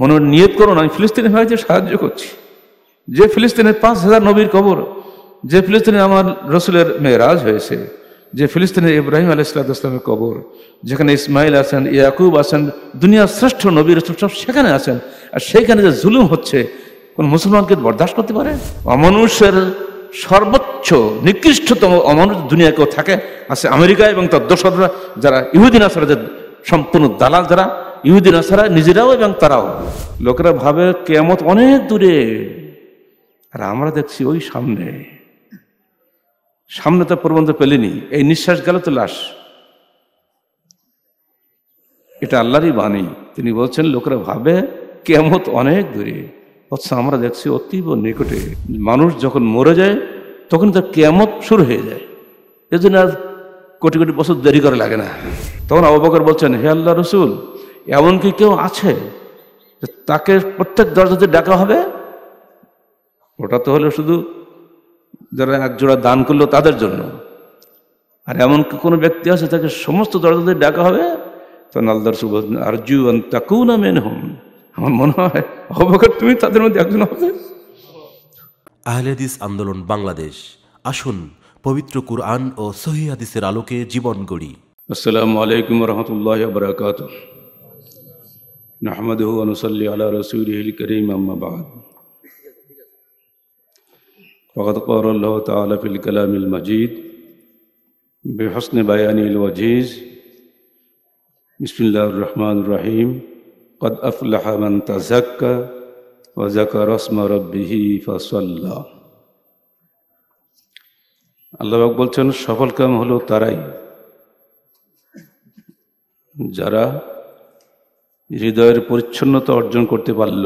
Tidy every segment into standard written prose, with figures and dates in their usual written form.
মনে নিয়ত করুন আমি ফিলিস্তিনি ভাইদের সাহায্য করছি। যে ফিলিস্তিনের 5,000 নবীর কবর, যে ফিলিস্তিনে আমার রসুলের মেরাজ হয়েছে, যে ফিলিস্তিনের ইব্রাহিম আলাইহিসসালামের কবর, যেখানে ইসমাইল আছেন, ইয়াকুব আছেন, দুনিয়ার শ্রেষ্ঠ নবী রসুল সব সেখানে আছেন, আর সেইখানে যে জুলুম হচ্ছে কোন মুসলমানকে বরদাস্ত করতে পারে? অমানুষের সর্বোচ্চ নিকৃষ্টতম অমানুষ দুনিয়া কেউ থাকে আছে আমেরিকা এবং তার দোসররা, যারা ইহুদি নাসারাদের সম্পূর্ণ দালাল, যারা ইহুদি নাসারা নিজেরাও এবং তারাও। লোকেরা ভাবে কিয়ামত অনেক দূরে, আর আমরা দেখছি ওই সামনে। সামনে তো পর্যন্ত পেলেনি, এই নিঃশ্বাস গেল তো লাশ। এটা আল্লাহরই বাণী। তিনি বলছেন লোকেরা ভাবে কিয়ামত অনেক দূরে, অথচ আমরা দেখছি অতীব নিকটে। মানুষ যখন মরে যায় তখন তার কিয়ামত শুরু হয়ে যায়। এজন্য আর কোটি কোটি বছর দেরি করে লাগে না। তখন আবু বকর বলছেন, হে আল্লাহ রসুল, এমন কি কেউ আছে তাকে প্রত্যেক দরজাতে ডাকা হবে? ওটা তো হলো শুধু যারা এক জোড়া দান করলো তাদের জন্য। আর এমন কি কোনো ব্যক্তি আছে তাকে সমস্ত দরজাতে ডাকা হবে? তখন আল্লাহ রসুল বলছেন, আরজু আন তাকুনা মিনহুম, আমার মনে হয় আবু বকর তুমি তাদের মধ্যে একজন হবে। আহলে হাদিস আন্দোলন বাংলাদেশ, আসুন পবিত্র কুরআন ও সহিহ হাদিসের আলোকে জীবন গড়ি। আসসালামু আলাইকুম ওয়া রাহমাতুল্লাহি ওয়া বারাকাতুহু। নাহমাদুহু ওয়া নুসাল্লি আলা রাসূলিহিল কারীম, আম্মা বা'দ। ফাকাদ ক্বালা আল্লাহু তাআলা ফিল কালামিল মাজিদ বিহুসনি বায়ানিল ওয়াজিজ। বিসমিল্লাহির রহমানির রহিম। ক্বাদ আফলাহা মান তাযাক্কা ওয়া যাকারা ইসমা রাব্বিহি ফাসাল্লা। আল্লাহ পাক বলছেন, সফল কাম হলো তারাই যারা হৃদয়ের পরিচ্ছন্নতা অর্জন করতে পারল,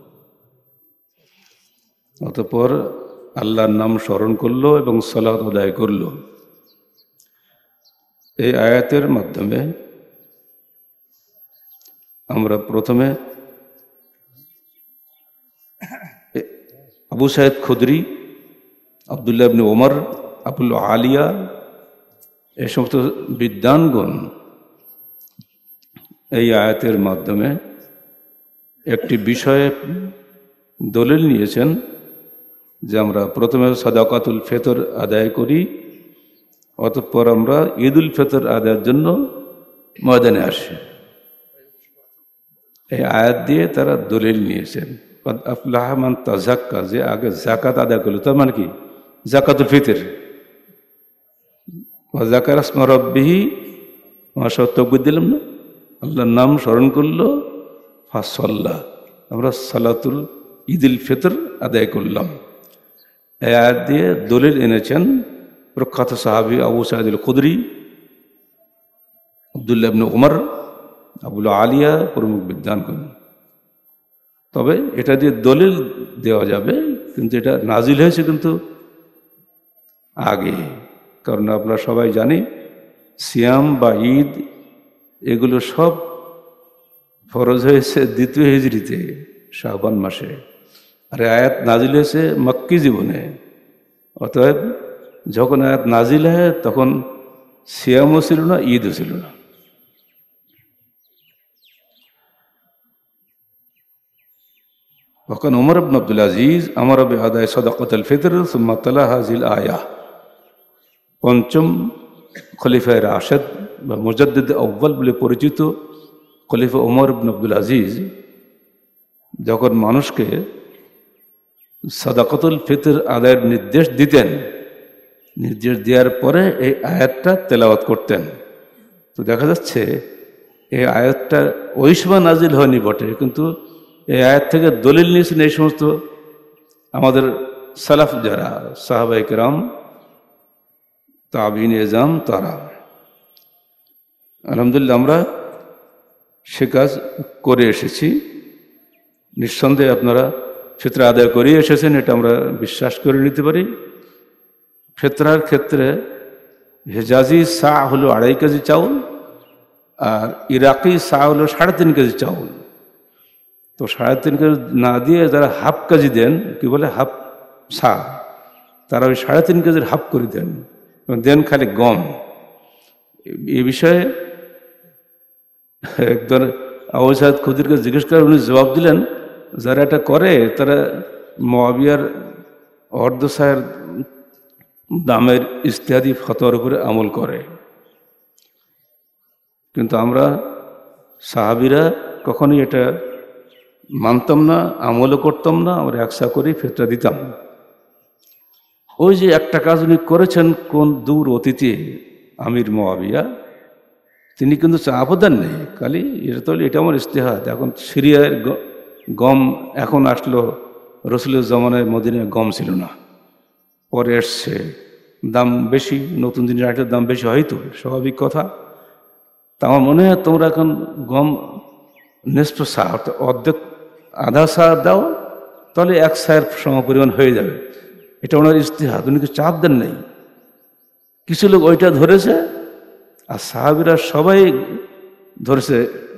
অতঃপর আল্লাহর নাম স্মরণ করল এবং সালাত আদায় করল। এই আয়াতের মাধ্যমে আমরা প্রথমে আবু সাইদ খুদরি, আব্দুল্লাহ ইবনে ওমর, আবুল আলিয়া, এই সমস্ত বিদ্বানগণ এই আয়াতের মাধ্যমে একটি বিষয়ে দলিল নিয়েছেন যে আমরা প্রথমে সাদাকাতুল ফিতর আদায় করি, অতঃপর আমরা ঈদুল ফিতর আদায়ের জন্য ময়দানে আসি। এই আয়াত দিয়ে তারা দলিল নিয়েছেন। ক্বাদ আফলাহা মান তাযাক্কা, যে আগে যাকাত আদায় করলো, তার মানে কি যাকাতুল ফিতর। ওয়া যাকারা ইসমা রাব্বিহি, মাশা তাকবীর দিলাম না, আল্লাহর নাম স্মরণ করলো, ফাসাল্লা, আমরা সালাতুল ঈদুল ফিতর আদায় করলাম। এই আয়াত দিয়ে দলিল এনেছেন প্রখ্যাত সাহাবী আবু সাঈদ আল খুদরি, আব্দুল্লাহ ইবনে ওমর, আবুল আলিয়া প্রমুখ বিদ্বানগণ। তবে এটা দিয়ে দলিল দেওয়া যাবে, কিন্তু এটা নাজিল হয়েছে কিন্তু আগে। কারণ আমরা সবাই জানি সিয়াম বা ঈদ এগুলো সব ফরজ হয়েছে দ্বিতীয় হিজরিতে, শাবান মাসে, আর আয়াত নাজিল হয়েছে মক্কি জীবনে। অতএব যখন আয়াত নাজিল হয় তখন সিয়ামও ছিল না, ঈদও ছিল না। وكان عمر بن عبد العزيز أمر بأداء صدقة الفطر ثم تلا هذه الآية। পঞ্চম খলিফায়ে রাশেদ বা মুজাদ্দিদ আউয়াল বলে পরিচিত খলিফা ওমর ইবনে আব্দুল আজিজ যখন মানুষকে সাদাকাতুল ফিতর আদায়ের নির্দেশ দিতেন, নির্দেশ দেওয়ার পরে এই আয়াতটা তেলাওয়াত করতেন। তো দেখা যাচ্ছে এই আয়াতটা ওই সময় নাজিল হয়নি বটে, কিন্তু এই আয়াত থেকে দলিল নিয়েছেন এই সমস্ত আমাদের সালাফ, যারা সাহাবায়ে কেরাম, তাবিঈন এজাম, তারা। আলহামদুলিল্লাহ আমরা সে কাজ করে এসেছি। নিঃসন্দেহে আপনারা ফিতরা আদায় করে এসেছেন, এটা আমরা বিশ্বাস করে নিতে পারি। ফিতরার ক্ষেত্রে হেজাজি সা হলো 2.5 কেজি চাউল, আর ইরাকি সা হলো 3.5 কেজি চাউল। তো 3.5 কেজি না দিয়ে যারা হাফ কেজি দেন, কি বলে হাফ সা, তারা ওই 3.5 কেজির হাফ করে দেন, দেন খালি গম। এই বিষয়ে একজন আবু সাইদ খুদরিকে জিজ্ঞেস করে উনি জবাব দিলেন, যারা এটা করে তারা মুআবিয়ার অর্ধসায়ের দামের ইজতিহাদি ফতোয়ার উপরে আমল করে। কিন্তু আমরা সাহাবীরা কখনোই এটা মানতাম না, আমলও করতাম না, আমরা একসা করেই ফিতরা দিতাম। ওই যে একটা কাজ উনি করেছেন কোন দূর অতীতে, আমির মুআবিয়া, তিনি কিন্তু চাপও দেন নেই, খালি এটা আমার ইজতিহাদ। এখন সিরিয়ার গম এখন আসলো, রসুলের জমানায় মদিনায় গম ছিল না, পরে এসছে, দাম বেশি, নতুন জিনিস আসলে দাম বেশি হয়তো, স্বাভাবিক কথা। তা আমার মনে হয় তোমরা এখন গম নিষ্প সা, অর্ধেক আধা সা দাও, তাহলে এক সায়ের সমপরিমাণ হয়ে যাবে। এটা ওনার ইজতিহাদ, উনি কি চাপ দেন নাই। কিছু লোক ওইটা ধরেছে, আর সাহাবীরা সবাই ধরেছে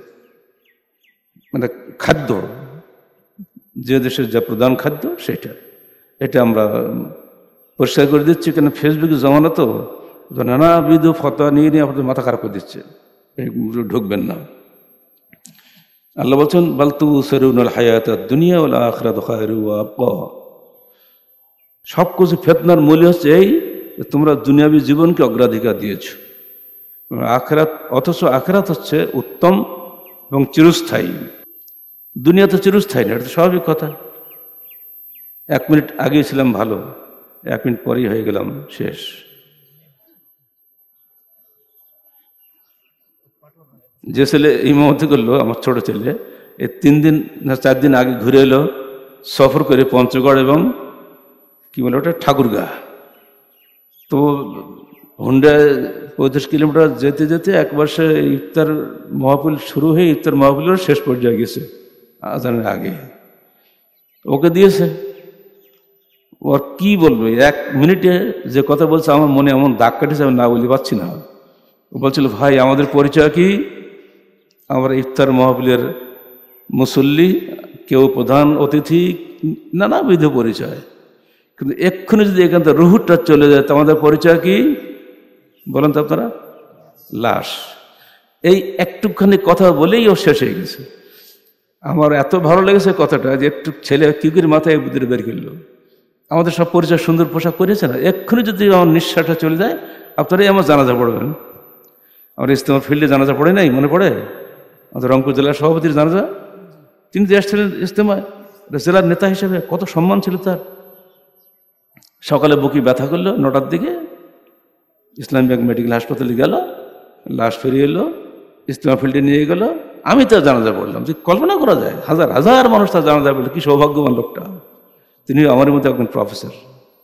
মানে খাদ্য, যে দেশের যা প্রধান খাদ্য সেটা। এটা আমরা পরিষ্কার করে দিচ্ছি, কেন ফেসবুকে জমানা তো নানাবিধ ফতোয়া নিয়ে আপনাদের মাথা খারাপ করে দিচ্ছে, ঢুকবেন না। আল্লাহ বলছেন, বাল তুসিরুনাল হায়াতাদ দুনিয়া ওয়াল আখিরাতু খায়রুন ওয়া আবকা। সব কিছু ফিতনার মূল্য হচ্ছে এই, তোমরা দুনিয়াবী জীবনকে অগ্রাধিকার দিয়েছো, আখিরাত, অথচ আখিরাত হচ্ছে উত্তম এবং চিরস্থায়ী। দুনিয়া তো চিরস্থায়ী না, এটা তো স্বাভাবিক কথা। 1 মিনিট আগেই ছিলাম ভালো, 1 মিনিট পরেই হয়ে গেলাম শেষ। যে ছেলে ইমামতি করলো, আমার ছোট ছেলে, এই 3 দিন না 4 দিন আগে ঘুরে এলো সফর করে পঞ্চগড় এবং কি বলে ওটা ঠাকুরগাঁ। তো হুন্ডায় 35 কিলোমিটার যেতে যেতে একবার সে ইফতার মাহফিল শুরু হয়ে ইফতার মাহফিলের শেষ পর্যায়ে গেছে আজানের আগে। ওকে দিয়েছে, ওর কি বলবে, 1 মিনিটে যে কথা বলছে আমার মনে এমন দাগ কাটেছে, আমি না বলতে পারছি না। ও বলছিল, ভাই আমাদের পরিচয় কি, আমরা ইফতার মাহফিলের মুসল্লি, কেউ প্রধান অতিথি, নানাবিধ পরিচয়, কিন্তু এক্ষুনি যদি এখান থেকে রুহুটা চলে যায় তো আমাদের পরিচয় কি বলেন তো আপনারা? লাশ। এই একটুখানি কথা বলেই ও শেষ হয়ে গেছে। আমার এত ভালো লেগেছে কথাটা, যে একটু ছেলে কি করে মাথায় বুদ্ধি বের করলো। আমাদের সব পরিচয় সুন্দর পোশাক পরেছে না, এক্ষুনি যদি আমার নিঃশ্বাসটা চলে যায়, আপনারাই আমার জানাজা পড়বেন। আমরা ইজতেমা ফিল্ডে জানাজা পড়ে নাই, মনে পড়ে আমাদের রংপুর জেলার সভাপতির জানাজা, তিনি যে আসছিলেন ইজতেমায় জেলার নেতা হিসেবে, কত সম্মান ছিল তার। সকালে বুকি ব্যথা করলো, 9টার দিকে ইসলাম ব্যাংক মেডিকেল হাসপাতালে গেল, লাশ ফিরিয়ে এলো, ইজতেমা ফিল্ডে নিয়ে গেল, আমি তার জানাজা পড়লাম। যে কল্পনা করা যায়, হাজার হাজার মানুষ তার জানাজা পড়লো, কি সৌভাগ্যবান লোকটা। তিনি আমার মধ্যে একজন প্রফেসর।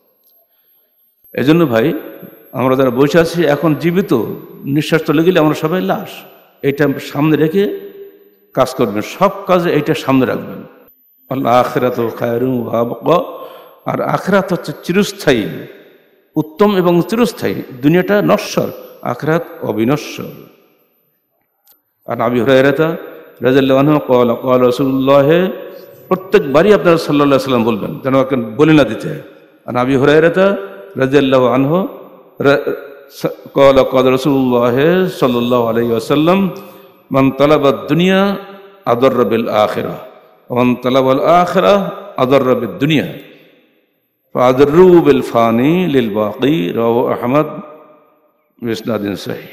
এজন্য ভাই, আমরা যারা বসে আছি এখন জীবিত, নিঃশ্বাস চলে গেলে আমরা সবাই লাশ। এটা সামনে রেখে কাজ করবেন, সব কাজে এইটা সামনে রাখবেন। আল্লাহ আখিরাতু খায়রুন ওয়া আবকা। আর আখিরাত হচ্ছে চিরস্থায়ী, উত্তম এবং চিরস্থায়ী। দুনিয়াটা নশ্বর, আখিরাত অবিনশ্বর। আর আবি হুরায়রা রাদিয়াল্লাহু আনহু ক্বালা ক্বালা রাসূলুল্লাহ, প্রত্যেকবারই আপনারা সাল্লাল্লাহু আলাইহি ওয়াসাল্লাম বলবেন, যেন বলে না দিতে। আর আবি হুরায়রা রাদিয়াল্লাহু আনহু ক্বালা ক্বালা রাসূলুল্লাহ সাল্লাল্লাহু আলাইহি ওয়াসাল্লাম, মান তালাবা দুনিয়া আদাররা বিল আখিরাহ ওয়া মান তালাবাল আখিরাহ আদাররা বিদ দুনিয়া ফাদরু বিল ফানি লিল বাকি। রাওয়াহু আহমদ বিসনাদিন সহিহ।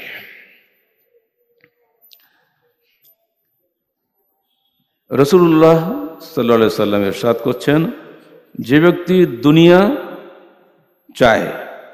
রাসূলুল্লাহ সাল্লাল্লাহু আলাইহি ওয়াসাল্লাম ইরশাদ করছেন, যে ব্যক্তি দুনিয়া চায়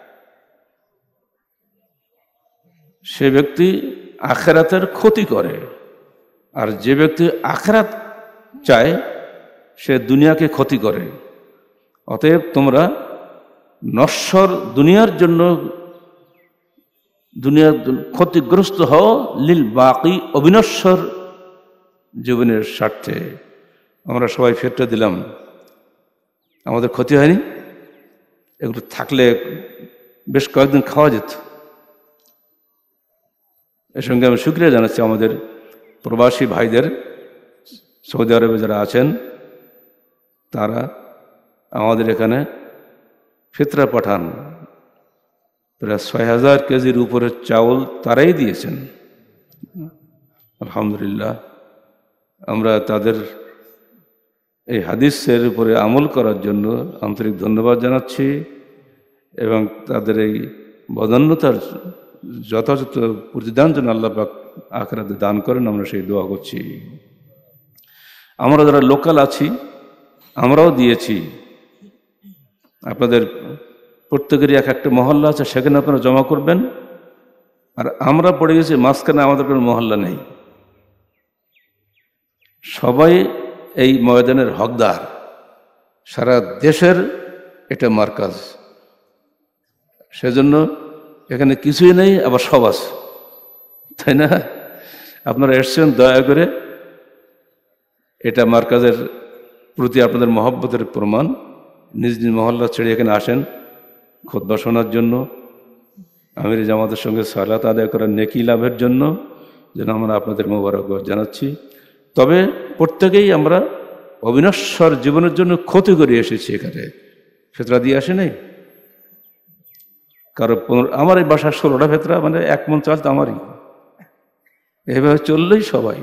সে ব্যক্তি আখিরাতের ক্ষতি করে, আর যে ব্যক্তি আখিরাত চায় সে দুনিয়াকে ক্ষতি করে। অতএব তোমরা নশ্বর দুনিয়ার জন্য, দুনিয়ার ক্ষতিগ্রস্ত হও, লিল বাকি অবিনশ্বর জীবনের স্বার্থে। আমরা সবাই ফেরটা দিলাম, আমাদের ক্ষতি হয়নি, এগুলো থাকলে বেশ কয়েকদিন খাওয়া যেত। এর সঙ্গে আমি শুকরিয়া জানাচ্ছি আমাদের প্রবাসী ভাইদের, সৌদি আরবে যারা আছেন, তারা আমাদের এখানে ফিতরা পাঠান। প্রায় 6000 কেজির উপরে চাউল তারাই দিয়েছেন, আলহামদুলিল্লাহ। আমরা তাদের এই হাদিসের উপরে আমল করার জন্য আন্তরিক ধন্যবাদ জানাচ্ছি এবং তাদের এই বদান্যতার যথাযথ প্রতিদান যেন আল্লাহ পাক আখিরাতে দান করেন, আমরা সেই দোয়া করছি। আমরা যারা লোকাল আছি আমরাও দিয়েছি, আপনাদের প্রত্যেকেরই এক একটা মহল্লা আছে, সেখানে আপনারা জমা করবেন। আর আমরা পড়ে গেছি মাঝখানে, আমাদের কোনো মহল্লা নেই, সবাই এই ময়দানের হকদার, সারা দেশের এটা মার্কাজ, সেজন্য এখানে কিছুই নেই আবার সব আছে, তাই না? আপনারা এসছেন দয়া করে, এটা মার্কাজের প্রতি আপনাদের মহব্বতের প্রমাণ। নিজ নিজ মহল্লা ছেড়ে এখানে আসেন খুতবা শোনার জন্য, আমির জামাতের সঙ্গে সালাত আদায় করার নেকি লাভের জন্য, যেন আমরা আপনাদের মোবারকবাদ জানাচ্ছি। তবে প্রত্যেকেই আমরা অবিনশ্বর জীবনের জন্য ক্ষতি করে এসেছি, এখানে ফেতরা দিয়ে আসে নাই কারো। আমার এই বাসার 16টা ফেতরা, মানে 1 মন চাল তো আমারই, এইভাবে চললেই সবাই,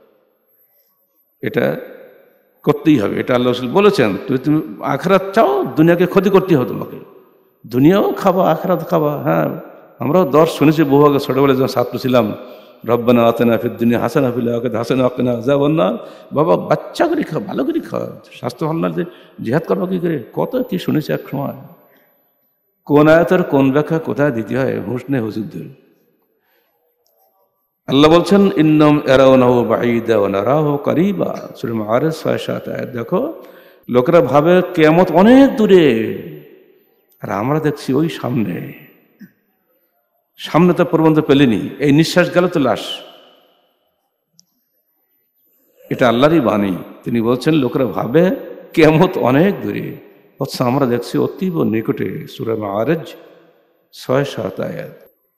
এটা করতেই হবে। এটা আল্লাহ রাসূল বলেছেন, তুমি আখিরাত চাও, দুনিয়াকে ক্ষতি করতে হবে তোমাকে, দুনিয়াও খাবা আখিরাত খাবা। হ্যাঁ, আমরাও দর্শ শুনেছি বহু আগে, ছোটবেলায় যখন ছাত্র ছিলাম, রব্বানা আতিনা ফিদ দুনিয়া হাসানা ফিল আখিরাতি হাসানা ওয়া কিনা আযাবান্নার। বাবা বাচ্চা করে খাও, ভালো করে খাও, স্বাস্থ্য ভালো না যে জিহাদ করবো কি করে, কত কি শুনেছি এক সময়। কোন আয়াতের কোন ব্যাখ্যা কোথায় দিতে হয় হুঁশ নেই হুজুরদের। আল্লাহ বলছেন ইন্নাহুম ইয়ারাউনাহু বাঈদা ওয়া নারাহু কারীবা, সূরা মাআরিজ 6-7 আয়াত। দেখো, লোকেরা ভাবে কিয়ামত অনেক দূরে, আর আমরা দেখছি ওই সামনে। সামনে তো পর্যন্ত পেলেনি, এই নিঃশ্বাস গেল তো লাশ। এটা আল্লাহরই বাণী। তিনি বলছেন লোকেরা ভাবে কিয়ামত অনেক দূরে, অথচ আমরা দেখছি অতীব নিকটে। সূরা মাআরিজ 6-7 আয়াত।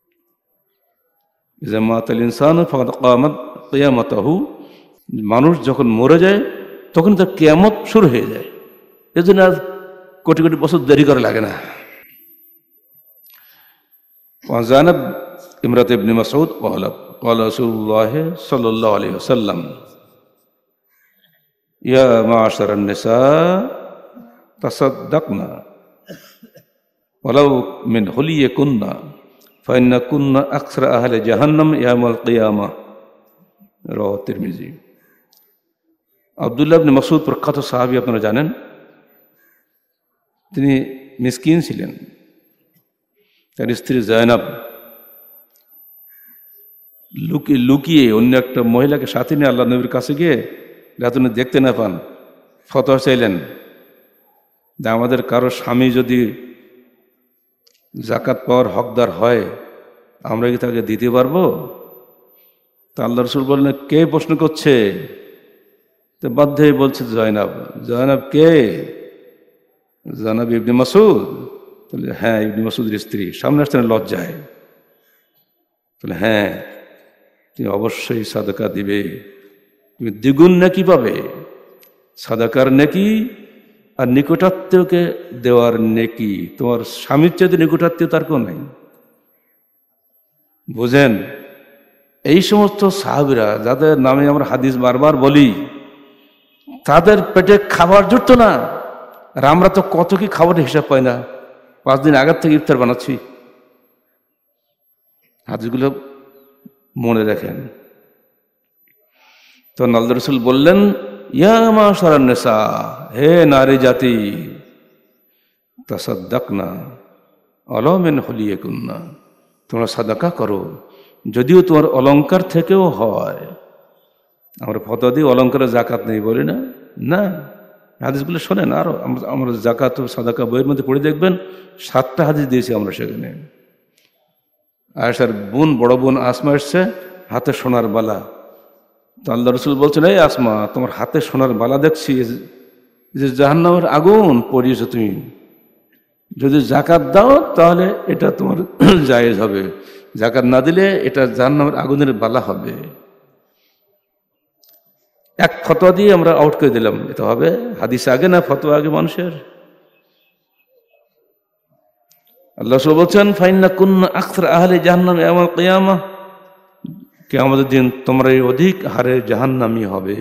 ইযা মাতাল ইনসানু ফাকাদ কামাত কিয়ামাতুহু, মানুষ যখন মরে যায় তখন তার কিয়ামত শুরু হয়ে যায়। এজন্য আর কোটি কোটি বছর দেরি করা লাগে না। وزينب امرأة ابن مسعود قال رسول الله صلى الله عليه وسلم يا معشر النساء تصدقنا ولو من حليكن فإن كن أكثر أهل جهنم يوم القيامة رواه الترمذي। আব্দুল্লাহ ইবনে মাসউদ প্রখ্যাত সাহাবী, আপনারা জানেন, তিনি মিসকিন ছিলেন। তার স্ত্রী জয়নাব লুকিয়ে অন্য একটা মহিলাকে সাথে নিয়ে আল্লাহ নবীর কাছে গিয়ে, যাতে উনি দেখতে না পান, ফতোয়া চাইলেন যে আমাদের কারো স্বামী যদি জাকাত পাওয়ার হকদার হয়, আমরা কি তাকে দিতে পারবো? তা আল্লাহ রাসূল বললেন, কে প্রশ্ন করছে? তো বাধ্য হয়ে বলছে জয়নাব। জয়নাব কে? জয়নাব ইবনে মাসউদ। তাহলে হ্যাঁ, ইবনে মাসউদের স্ত্রী। সামনে আসতেন লজ্জায়। তাহলে হ্যাঁ, তুমি অবশ্যই সাদাকা দিবে, তুমি দ্বিগুণ নেকি পাবে। সাদাকার নেকি আর নিকটাত্মীয়কে দেওয়ার নেকি, তোমার স্বামীর চাইতে নিকটাত্মীয় তার কেউ নাই। বুঝেন, এই সমস্ত সাহাবীরা যাদের নামে আমরা হাদিস বারবার বলি, তাদের পেটে খাবার জুটতো না। আর আমরা তো কত কি খাবারের হিসাব পাই না, 5 দিন আগের থেকে ইফতার বানাচ্ছি। হাদিসগুলো মনে রাখেন। তো আল্লাহ রাসূল বললেন, ইয়া মাশারান নিসা, হে নারী জাতি, তাসাদ্দাকনা ওয়ালাউ মিন হুলিয়াকুন্না, তোমরা সাদাকা করো, যদিও তোমার অলংকার থেকেও হয়। আমরা ফতোয়া দিই অলংকারের জাকাত নেই, বলি না? না, হাদিসগুলো শোনেন। আরো আমরা জাকাত ও সাদাকা বইয়ের মধ্যে পড়ে দেখবেন, 7টা হাদিস দিয়েছি আমরা সেখানে। আয়েশার বোন, বড় বোন আসমা এসছে, হাতে সোনার বালা। তো আল্লাহ রাসূল বলছেন, এই আসমা, তোমার হাতে সোনার বালা দেখছি, যে জাহান্নামের আগুন পড়িয়েছো তুমি, যদি জাকাত দাও তাহলে এটা তোমার জায়েজ হবে, জাকাত না দিলে এটা জাহান্নামের আগুনের বালা হবে। এক ফতোয়া দিয়ে আমরা আউট করে দিলাম। এটা হবে হাদিস আগে না ফতোয়া আগে মানুষের? আল্লাহ রাসূল বলছেন, ফাইন্না কুন্না আকসার আহলি জাহান্নাম ইয়াউমাল কিয়ামাহ, কিয়ামতের দিন তোমরাই অধিক হারে জাহান্নামী হবে।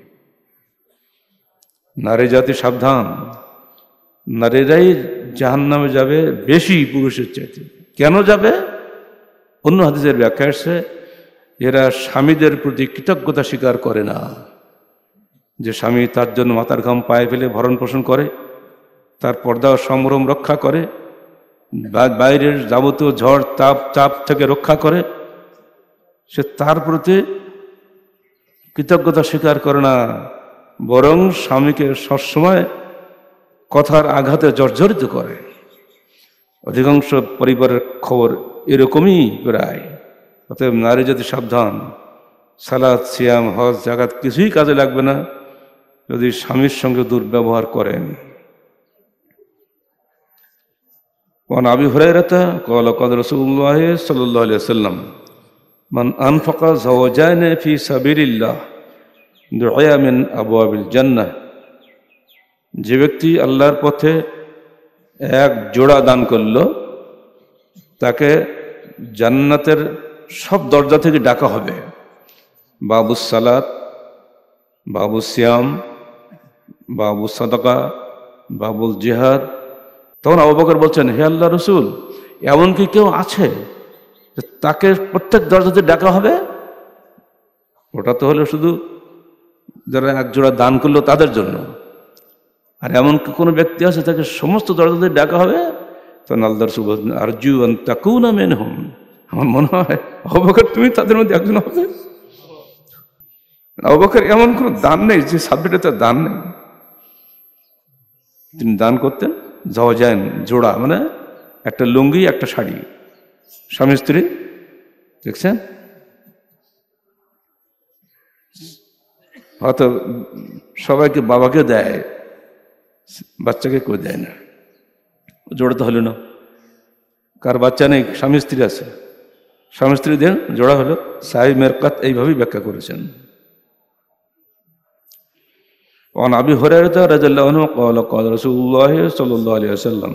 নারী জাতি সাবধান, নারীরাই জাহান্নামে যাবে বেশি পুরুষের চাইতে। কেন যাবে? অন্য হাদিসের ব্যাখ্যা আসছে, এরা স্বামীদের প্রতি কৃতজ্ঞতা স্বীকার করে না, যে স্বামী তার জন্য মাথার ঘাম পায়ে ফেলে ভরণ পোষণ করে, তার পর্দা ও সম্ভ্রম রক্ষা করে, বাইরের যাবতীয় ঝড় চাপ থেকে রক্ষা করে, সে তার প্রতি কৃতজ্ঞতা স্বীকার করে না, বরং স্বামীকে সবসময় কথার আঘাতে জর্জরিত করে। অধিকাংশ পরিবারের খবর এরকমই প্রায়। অতএব নারী যদি সাবধান, সালাত, সিয়াম, হজ, জাকাত কিছুই কাজে লাগবে না যদি স্বামীর সঙ্গে দুর্ব্যবহার করেন। وعن أبي هريرة قال قال رسول الله صلى الله عليه وسلم من أنفق زوجين في سبيل الله دعي من أبواب الجنة। যে ব্যক্তি আল্লাহর পথে এক জোড়া দান করল, তাকে জান্নাতের সব দরজা থেকে ডাকা হবে। বাবুস সালাত, বাবু সিয়াম, বাবু সাদাকা, বাবুল জিহাদ। তখন আবু বকর বলছেন, হে আল্লাহ রসুল, এমন কি কেউ আছে তাকে প্রত্যেক দরজাতে ডাকা হবে? ওটা তো হলো শুধু যারা এক জোড়া দান করলো তাদের জন্য। আর এমন কি কোনো ব্যক্তি আছে তাকে সমস্ত দরজাতে ডাকা হবে? তখন আল্লাহ রসুল বলছেন, আরজু আন তাকুনা মিনহুম। আমার মনে হয় আবু বকর তুমি তাদের মধ্যে একজন হবে। আবু বকর এমন কোনো দান নেই যে সাবজেক্টে তার দান নেই। তিনি দান করতেন জাওজাইন, জোড়া, মানে একটা লুঙ্গি একটা শাড়ি, স্বামী স্ত্রী। দেখছেন, হয়তো সবাইকে বাবাকে দেয়, বাচ্চাকে কেউ দেয় না। জোড়া তো হলো না। কার বাচ্চা নেই, স্বামী স্ত্রী আছে, স্বামী স্ত্রী দেন, জোড়া হলো। সাহিব মেরকাত এইভাবেই ব্যাখ্যা করেছেন। وعن أبي هريرة رضي الله عنه قال قال رسول الله صلى الله عليه وسلم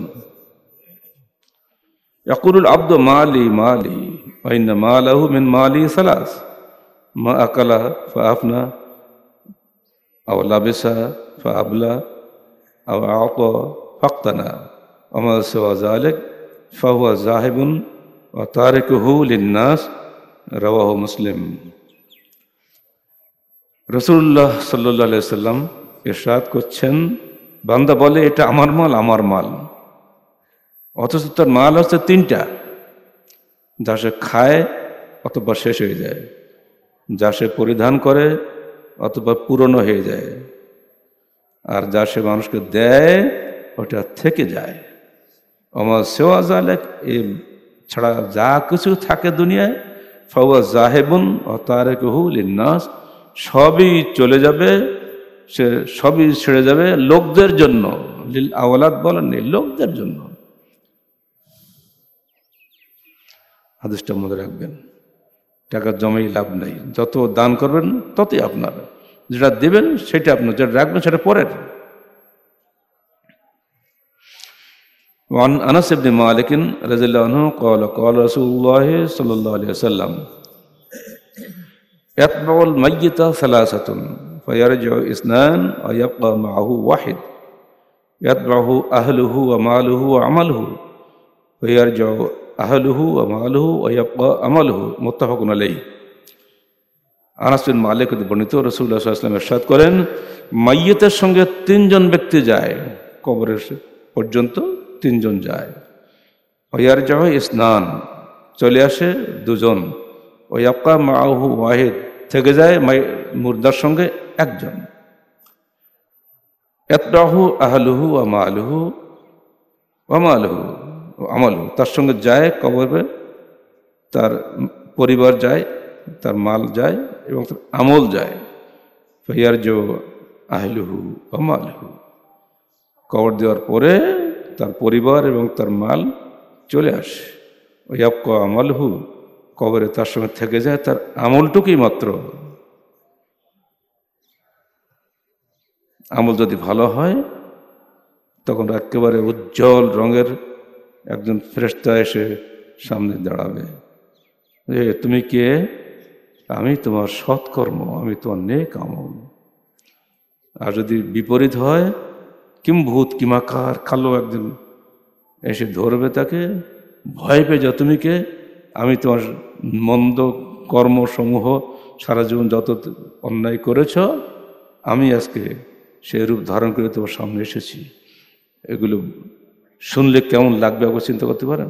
يقول العبد مالي مالي وإن ماله من مالي ثلاث ما أكل فأفنى أو لبس فأبلى أو أعطى فاقتنى وما سوى ذلك فهو ذاهب وتاركه للناس رواه مسلم। রাসূলুল্লাহ সাল্লাল্লাহু আলাইহি ওয়াসাল্লাম ইরশাদ করছেন, বান্দা বলে এটা আমার মাল, আমার মাল, অথচ তার মাল হচ্ছে তিনটা, যা সে খায় অথবা শেষ হয়ে যায়, যা সে পরিধান করে অথবা পুরনো হয়ে যায়, আর যা সে মানুষকে দেয় ওটা থেকে যায়। আমার সেওয়া জালেক, এ ছাড়া যা কিছু থাকে দুনিয়ায়, ফাওয়া জাহেবুন ও তারিকুহু লিন্নাস, সবই চলে যাবে, সে সবই ছেড়ে যাবে লোকদের জন্য। লিল আওলাদ বলেননি, লোকদের জন্য। হাদিসটা মনে রাখবেন। টাকা জমাই লাভ নাই, যত দান করবেন ততই আপনার, যেটা দেবেন সেটা আপনার, যেটা রাখবেন সেটা পরের। وعن أنس بن مالك رضي الله عنه قال قال رسول الله صلى الله عليه وسلم يتبع الميت ثلاثة فيرجع اثنان ويبقى معه واحد يتبعه أهله وماله وعمله فيرجع أهله وماله ويبقى عمله متفق عليه। আনাস বিন মালিক বর্ণিত, রাসূলুল্লাহ সাল্লাল্লাহু আলাইহি ওয়াসাল্লাম ইরশাদ করেন, মাইয়িতের সঙ্গে তিনজন ব্যক্তি যায়, কবরের পর্যন্ত তিনজন যায়। ওয়ারজাহ ইসনান, চলে আসে দুজন। ওয়াবকা মাআহু ওয়াহিদ, থেকে যায় মুর্দার সঙ্গে একজন। ইয়াতবাহু আহলুহু ওয়া মালুহু ওয়া মালুহু ওয়া আমালুহু, তার সঙ্গে যায় কবরে, তার পরিবার যায়, তার মাল যায় এবং তার আমল যায়। ফায়ারজু আহলুহু ওয়া মালুহু, কবর দেওয়ার পরে তার পরিবার এবং তার মাল চলে আসে। ওয়াবকা আমালুহু, কবরে তার সঙ্গে থেকে যায় তার আমলটুকুই মাত্র। আমল যদি ভালো হয় তখন একেবারে উজ্জ্বল রঙের একজন ফেরেশতা এসে সামনে দাঁড়াবে, তুমি কে? আমি তোমার সৎকর্ম, আমি তোমার নেক আমল। আর যদি বিপরীত হয়, কিম্ভূত কিমাকার, কালো একজন এসে ধরবে তাকে, ভয় পেয়ে যাও তুমি কে, আমি তোমার মন্দ কর্মসমূহ সারা জীবন যত অন্যায় করেছ, আমি আজকে সেই রূপ ধারণ করে তোমার সামনে এসেছি। এগুলো শুনলে কেমন লাগবে একবার চিন্তা করতে পারেন?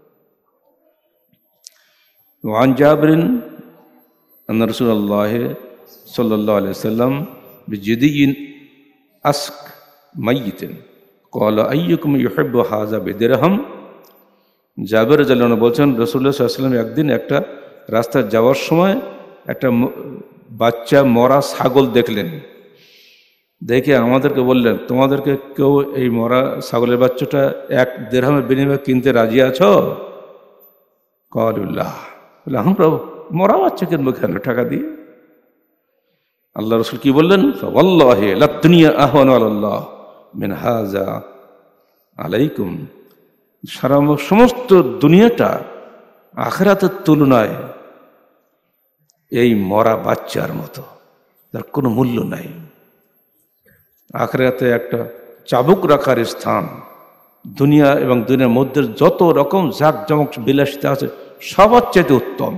ওয়ান জাবরিন আন্না রাসূলুল্লাহ সাল্লাল্লাহু আলাইহি ওয়াসাল্লাম বিজিদিন আসক মাইয়িতিন ক্বালা আইয়ুকুম ইউহিব্বু হাযা বিদিরহাম। জাবের রাদিয়াল্লাহু আনহু বলছেন, রাসূলুল্লাহ সাল্লাল্লাহু আলাইহি ওয়াসাল্লাম একদিন একটা রাস্তায় যাওয়ার সময় একটা বাচ্চা মরা ছাগল দেখলেন। দেখে আমাদেরকে বললেন, তোমাদেরকে কেউ এই মরা ছাগলের বাচ্চাটা 1 দিরহামের বিনিময়ে কিনতে রাজি আছো? ক্বালুল্লাহ, বলে আমরা মরা বাচ্চা কিনবো কেন টাকা দিয়ে? আল্লাহ রাসূল কি বললেন? ওয়াল্লাহি লা দুনিয়া আহওয়ানু আলাল্লাহ মিন হাযা আলাইকুম। সারা সমস্ত দুনিয়াটা আখিরাতের তুলনায় এই মরা বাচ্চার মতো, তার কোনো মূল্য নাই। আখিরাতে একটা চাবুক রাখার স্থান। দুনিয়া এবং দুনিয়ার মধ্যে যত রকম জাঁকজমক বিলাসিতা আছে সবার চাইতে উত্তম।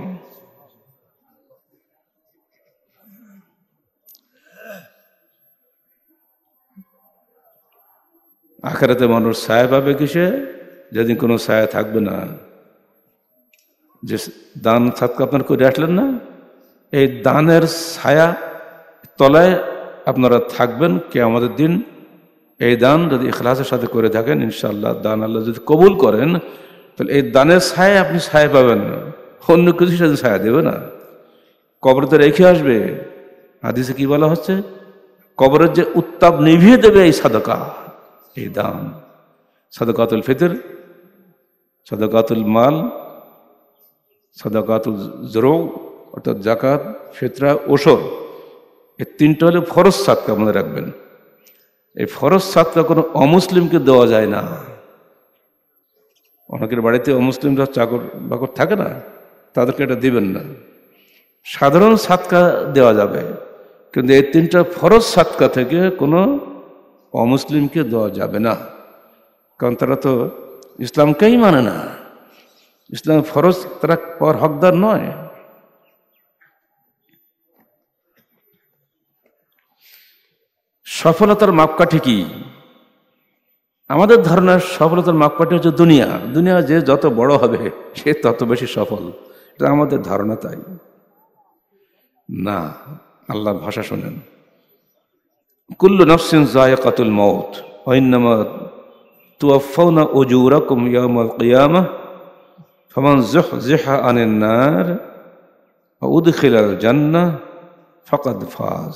আখিরাতে মানুষ ছায়া পাবে কিসে? যেদিন কোনো ছায়া থাকবে না। যে দান সাদকা আপনার করে আসলেন না, এই দানের ছায়া তলায় আপনারা থাকবেন কিয়ামতের দিন। এই দান যদি ইখলাসের সাথে করে থাকেন, ইনশাআল্লাহ দান আল্লাহ যদি কবুল করেন, তাহলে এই দানের ছায়া আপনি ছায়া পাবেন না, অন্য কিছুর সাথে ছায়া দেবে না। কবরে তো রেখে আসবে। হাদিসে কি বলা হচ্ছে? কবরের যে উত্তাপ নিভিয়ে দেবে এই সাদকা, এই দান, সাদকাতুল ফিতর, সাদকাতুল মাল, সাদকাতুল জরু অর্থাৎ যাকাত, ফিতরা, ওশর, এই 3টা হলে ফরজ সাদকা মনে রাখবেন। এই ফরজ সাদকা কোনো অমুসলিমকে দেওয়া যায় না। অনেকের বাড়িতে অমুসলিমরা চাকর বাকর থাকে না, তাদেরকে এটা দিবেন না। সাধারণ সাদকা দেওয়া যাবে, কিন্তু এই 3টা ফরজ সাদকা থেকে কোনো অমুসলিমকে দেওয়া যাবে না, কারণ তারা তো ইসলামকেই মানে না। ইসলাম ফরজ তারা পাওয়ার হকদার নয়। সফলতার মাপকাঠি কি? আমাদের ধারণার সফলতার মাপকাঠি হচ্ছে দুনিয়া। দুনিয়া যে যত বড় হবে সে তত বেশি সফল, এটা আমাদের ধারণা। তাই না, আল্লাহর ভাষা শোনেন, কুল্লু নাফসিন যায়িকাতুল মাউত ওয়া ইন্নামা তুওয়াফাউনা উজুরাকুম ইয়াওমাল কিয়ামাহ ফামান যুহযিহা আনিন নার ওয়া উদখিলাল জান্নাহ ফাকাদ ফাজ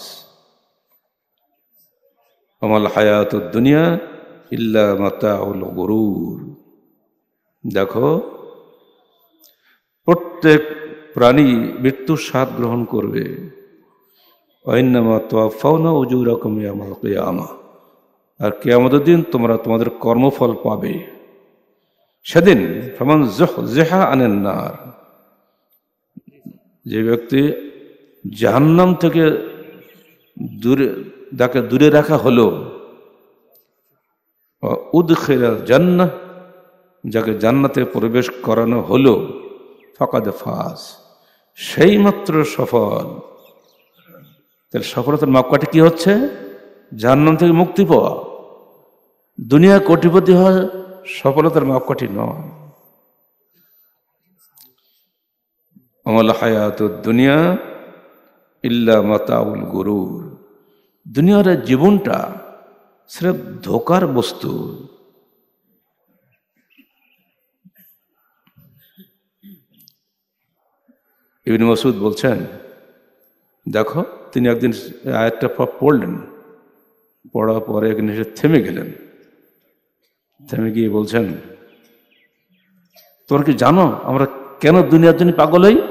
ওয়া মাল হায়াতুদ দুনিয়া ইল্লা মাতাউল গুরুর। দেখো, প্রত্যেক প্রাণী মৃত্যুর স্বাদ গ্রহণ করবে। ওয়াইন্নামা তুওয়াফাউনা উজুরাকুম ইয়াওমাল কিয়ামাহ, আর কিয়ামতের দিন তোমরা তোমাদের কর্মফল পাবে। সেদিন ফামান যুহযিহা আনিন নার, যে ব্যক্তি জাহান্নাম থেকে তাকে দূরে রাখা হলো, উদখিলাল জান্নাহ, যাকে জান্নাতে প্রবেশ করানো হলো, ফাকাদ ফাজ, সেই মাত্র সফল। তাহলে সফলতার মাপকাঠি কি হচ্ছে? জাহান্নাম থেকে মুক্তি পাওয়া। দুনিয়া কোটিপতি হওয়া সফলতার মাপকাঠি নয়। আমাল হায়াতুদ দুনিয়া ইল্লা মাতাউল গুরুর। দুনিয়ার জীবনটা সির্ফ ধোকার বস্তু। ইবনে মাসউদ বলছেন, দেখো, তিনি একদিন আয়াতটা পড়লেন, পড়ার পরে এখানে এসে থেমে গেলেন। থেমে গিয়ে বলছেন, তোমরা কি জানো আমরা কেন দুনিয়ার জন্য পাগল হই?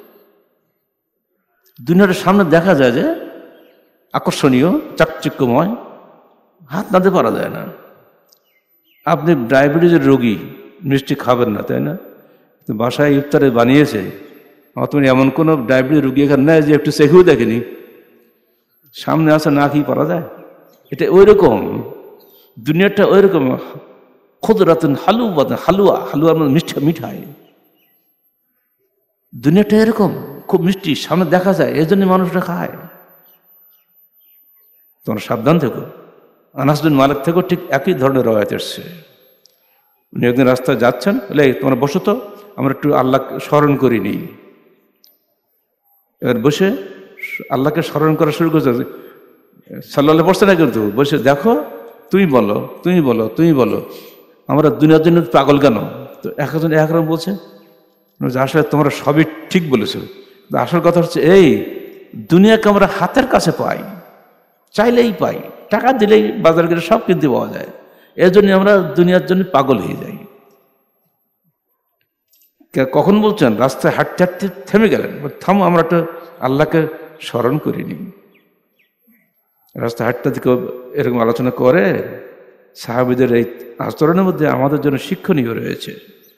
দুনিয়াটার সামনে দেখা যায় যে আকর্ষণীয়, চাকচিক্যময়, হাত নাতে পারা যায় না। আপনি ডায়াবেটিসের রোগী, মিষ্টি খাবেন না, তাই না? বাসায় ইফতারে বানিয়েছে, তুমি এমন কোনো ডায়াবেটিস রুগী এখানে নেয় যে একটু চেখেও দেখেনি, সামনে আসে না কি করা যায়। এটা ওই রকম, দুনিয়াটা ওই রকম। খুদরাতুন হালুয়া, হালুয়ার মধ্যে মিঠাই। দুনিয়াটা এরকম খুব মিষ্টি, সামনে দেখা যায়, এই জন্য মানুষরা খায়। তোমরা সাবধান থেকো। আনাস বিন মালিক থেকেও ঠিক একই ধরনের রওয়ায়াত এসছে। উনি একদিন রাস্তায় যাচ্ছেন, বলে তোমরা বসো তো, আমরা একটু আল্লাহকে স্মরণ করিনি। এবার বসে আল্লাহকে স্মরণ করা শুরু করছে। সাল্লাল্লাহু বসছে না, কিন্তু বসে দেখো, তুমি বলো, তুমি বলো, তুমি বলো, আমরা দুনিয়ার জন্য পাগল কেন? তো একজন একরকম বলছে, আসলে তোমরা সবই ঠিক বলেছো, আসল কথা হচ্ছে এই, দুনিয়াকে আমরা হাতের কাছে পাই, চাইলেই পাই, টাকা দিলেই বাজার গেলে সব কিনতে পাওয়া যায়, এর জন্য আমরা দুনিয়ার জন্য পাগল হয়ে যাই। কখন বলছেন? রাস্তায় হাঁটতে হাঁটতে থেমে গেলেন, থামো, আমরা একটা আল্লাহকে স্মরণ করিনি। রাস্তায় হাঁটতে থেকে এরকম আলোচনা করে। সাহাবীদের এই আচরণের মধ্যে আমাদের জন্য শিক্ষণীয় রয়েছে।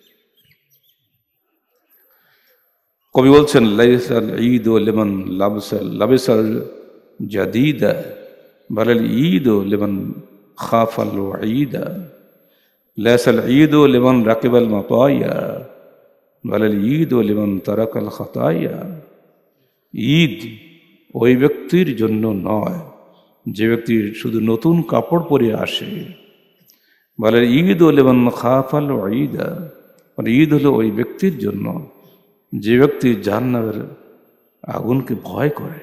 কবি বলছেন, লাইসাল ঈদ লিমান লাবিসাল জাদীদা বালাল ঈদ লিমান খাফাল ওয়াঈদা, লাইসাল ঈদ লিমান রাকিবাল মাতায়া বালাল ঈদ লিমান তারাকাল খাতায়া। ঈদ ওই ব্যক্তির জন্য নয় যে ব্যক্তি শুধু নতুন কাপড় পরে আসে, বালাল ঈদ লিমান খাফাল ওয়াঈদা, মানে ঈদ হলো ওই ব্যক্তির জন্য যে ব্যক্তি জাহান্নামের আগুনকে ভয় করে।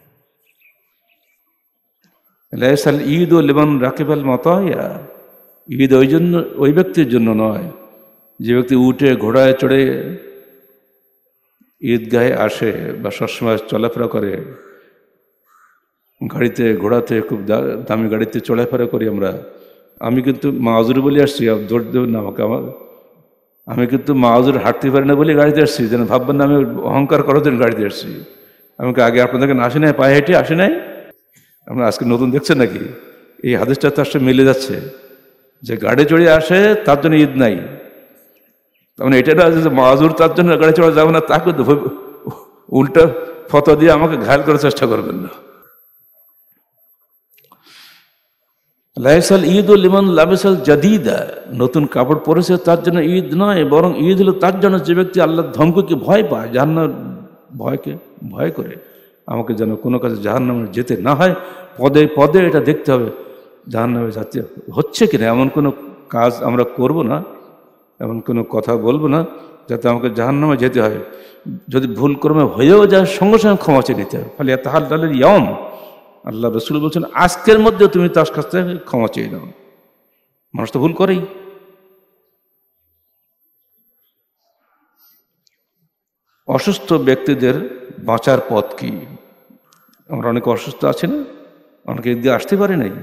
লাইসাল ঈদ লিমান রাকিবাল মাতায়া, ঈদ ওই ব্যক্তির জন্য নয় যে ব্যক্তি উঠে ঘোড়ায় চড়ে ঈদগাহে আসে বা সবসময় চলাফেরা করে, গাড়িতে ঘোড়াতে, খুব দামি গাড়িতে চলাফেরা করি আমরা। আমি কিন্তু মাহুর বলে আসছি, দৌড় দেবেন না আমাকে, আমি কিন্তু মাহুর হাঁটতে পারি না বলে গাড়িতে আসছি, যেন ভাববেন না আমি অহংকার করার জন্য গাড়িতে আসছি। আমাকে আগে আপনাদেরকে আসি নাই, পায়ে হেঁটে আসি নাই। আপনারা আজকে নতুন দেখছেন নাকি? এই হাদিসটা তার সাথে মিলে যাচ্ছে যে গাড়ি চড়ে আসে তার জন্য ঈদ নাই। তার মানে এটা না যে মাহুর তার জন্য গাড়ি চড়া যাবে না, তাকে উল্টা ফতোয়া দিয়ে আমাকে ঘায়াল করার চেষ্টা করবেন না। লাইসাল ঈদ লিমান লাবিসাল জাদীদা, নতুন কাপড় পরেছে তার জন্য ঈদ নয়, বরং ঈদ হলো তার জন্য যে ব্যক্তি আল্লাহর ধমককে ভয় পায়, জাহান্নামের ভয়কে ভয় করে। আমাকে যেন কোনো কাজে জাহান্নামে যেতে না হয়, পদে পদে এটা দেখতে হবে জাহান্নামে যাতে হচ্ছে কিনা, এমন কোনো কাজ আমরা করব না, এমন কোনো কথা বলবো না যাতে আমাকে জাহান্নামে যেতে হয়। যদি ভুল ক্রমে হয়েও যায় সঙ্গে সঙ্গে ক্ষমা চেয়ে নিতে হবে। ফলে তাহাল্লাল ইয়াম, আল্লাহ রসুল বলছেন আজকের মধ্যে তুমি তার কাছ থেকে ক্ষমা চেয়ে নাও। মানুষ তো ভুল করেই। অসুস্থ ব্যক্তিদের বাঁচার পথ কি? আমরা অনেকে অসুস্থ আছি না, অনেকে দিয়ে আসতে পারি নাই।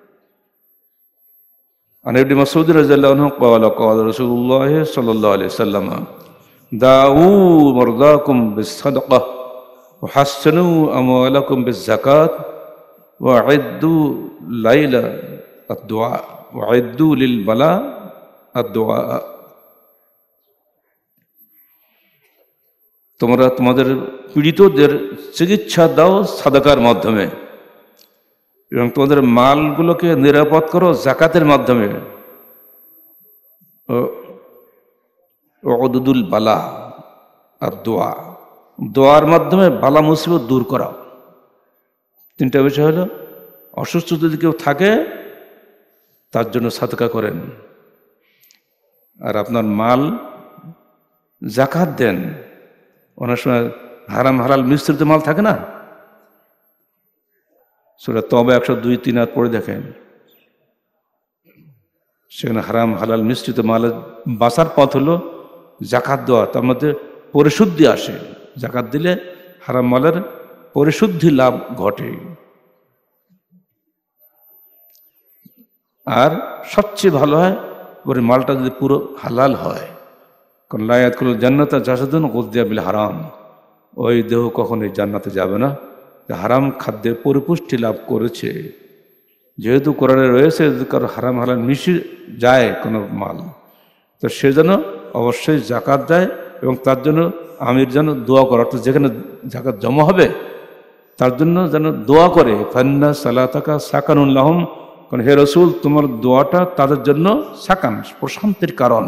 عن ابن مسعود رضي الله عنه قال قال رسول الله صلى الله عليه وسلم دعوا مرضاكم بالصدقة وحسنوا أموالكم بالزكاة وأعدوا ليل الدعاء وأعدوا للبلاء الدعاء। তোমরা তোমাদের পীড়িতদের চিকিৎসা দাও সাদাকার মাধ্যমে, এবং তোমাদের মালগুলোকে নিরাপদ করো জাকাতের মাধ্যমে। ওয়াদুদুল বালা আর দোয়া, দোয়ার মাধ্যমে বালা মুসিবত দূর করা। তিনটা বিষয় হলো, অসুস্থ যদি কেউ থাকে তার জন্য সাদকা করেন, আর আপনার মাল জাকাত দেন। অনেক সময় হারাম হালাল মিশ্রিত মাল থাকে না, সূরা তওবা 102-3 পড়ে দেখেন, সেখানে হারাম হালাল মিশ্রিত মালের বাঁচার পথ হলো জাকাত দেওয়া। তার মধ্যে পরিশুদ্ধি আসে, জাকাত দিলে হারাম মালের পরিশুদ্ধি লাভ ঘটে। আর সবচেয়ে ভালো হয় ওর মালটা যদি পুরো হালাল হয়, কারণ লা ইয়াদখুলুল জান্নাতা জাসাদুন গুযযিয়া বিল হারাম, ওই দেহ কখনোই জান্নাতে যাবে না হারাম খাদ্যে পরিপুষ্টি লাভ করেছে। যেহেতু কোরআনে রয়েছে কারো হারাম হালাল মিশে যায় কোনো মাল, তো সে যেন অবশ্যই জাকাত দেয় এবং তার জন্য আমির যেন দোয়া করে, অর্থাৎ যেখানে জাকাত জমা হবে তার জন্য যেন দোয়া করে। ফান্না সালাতাকা সাকানুল্লাহম, কারণ হে রসুল তোমার দোয়াটা তাদের জন্য সাকান, প্রশান্তির কারণ।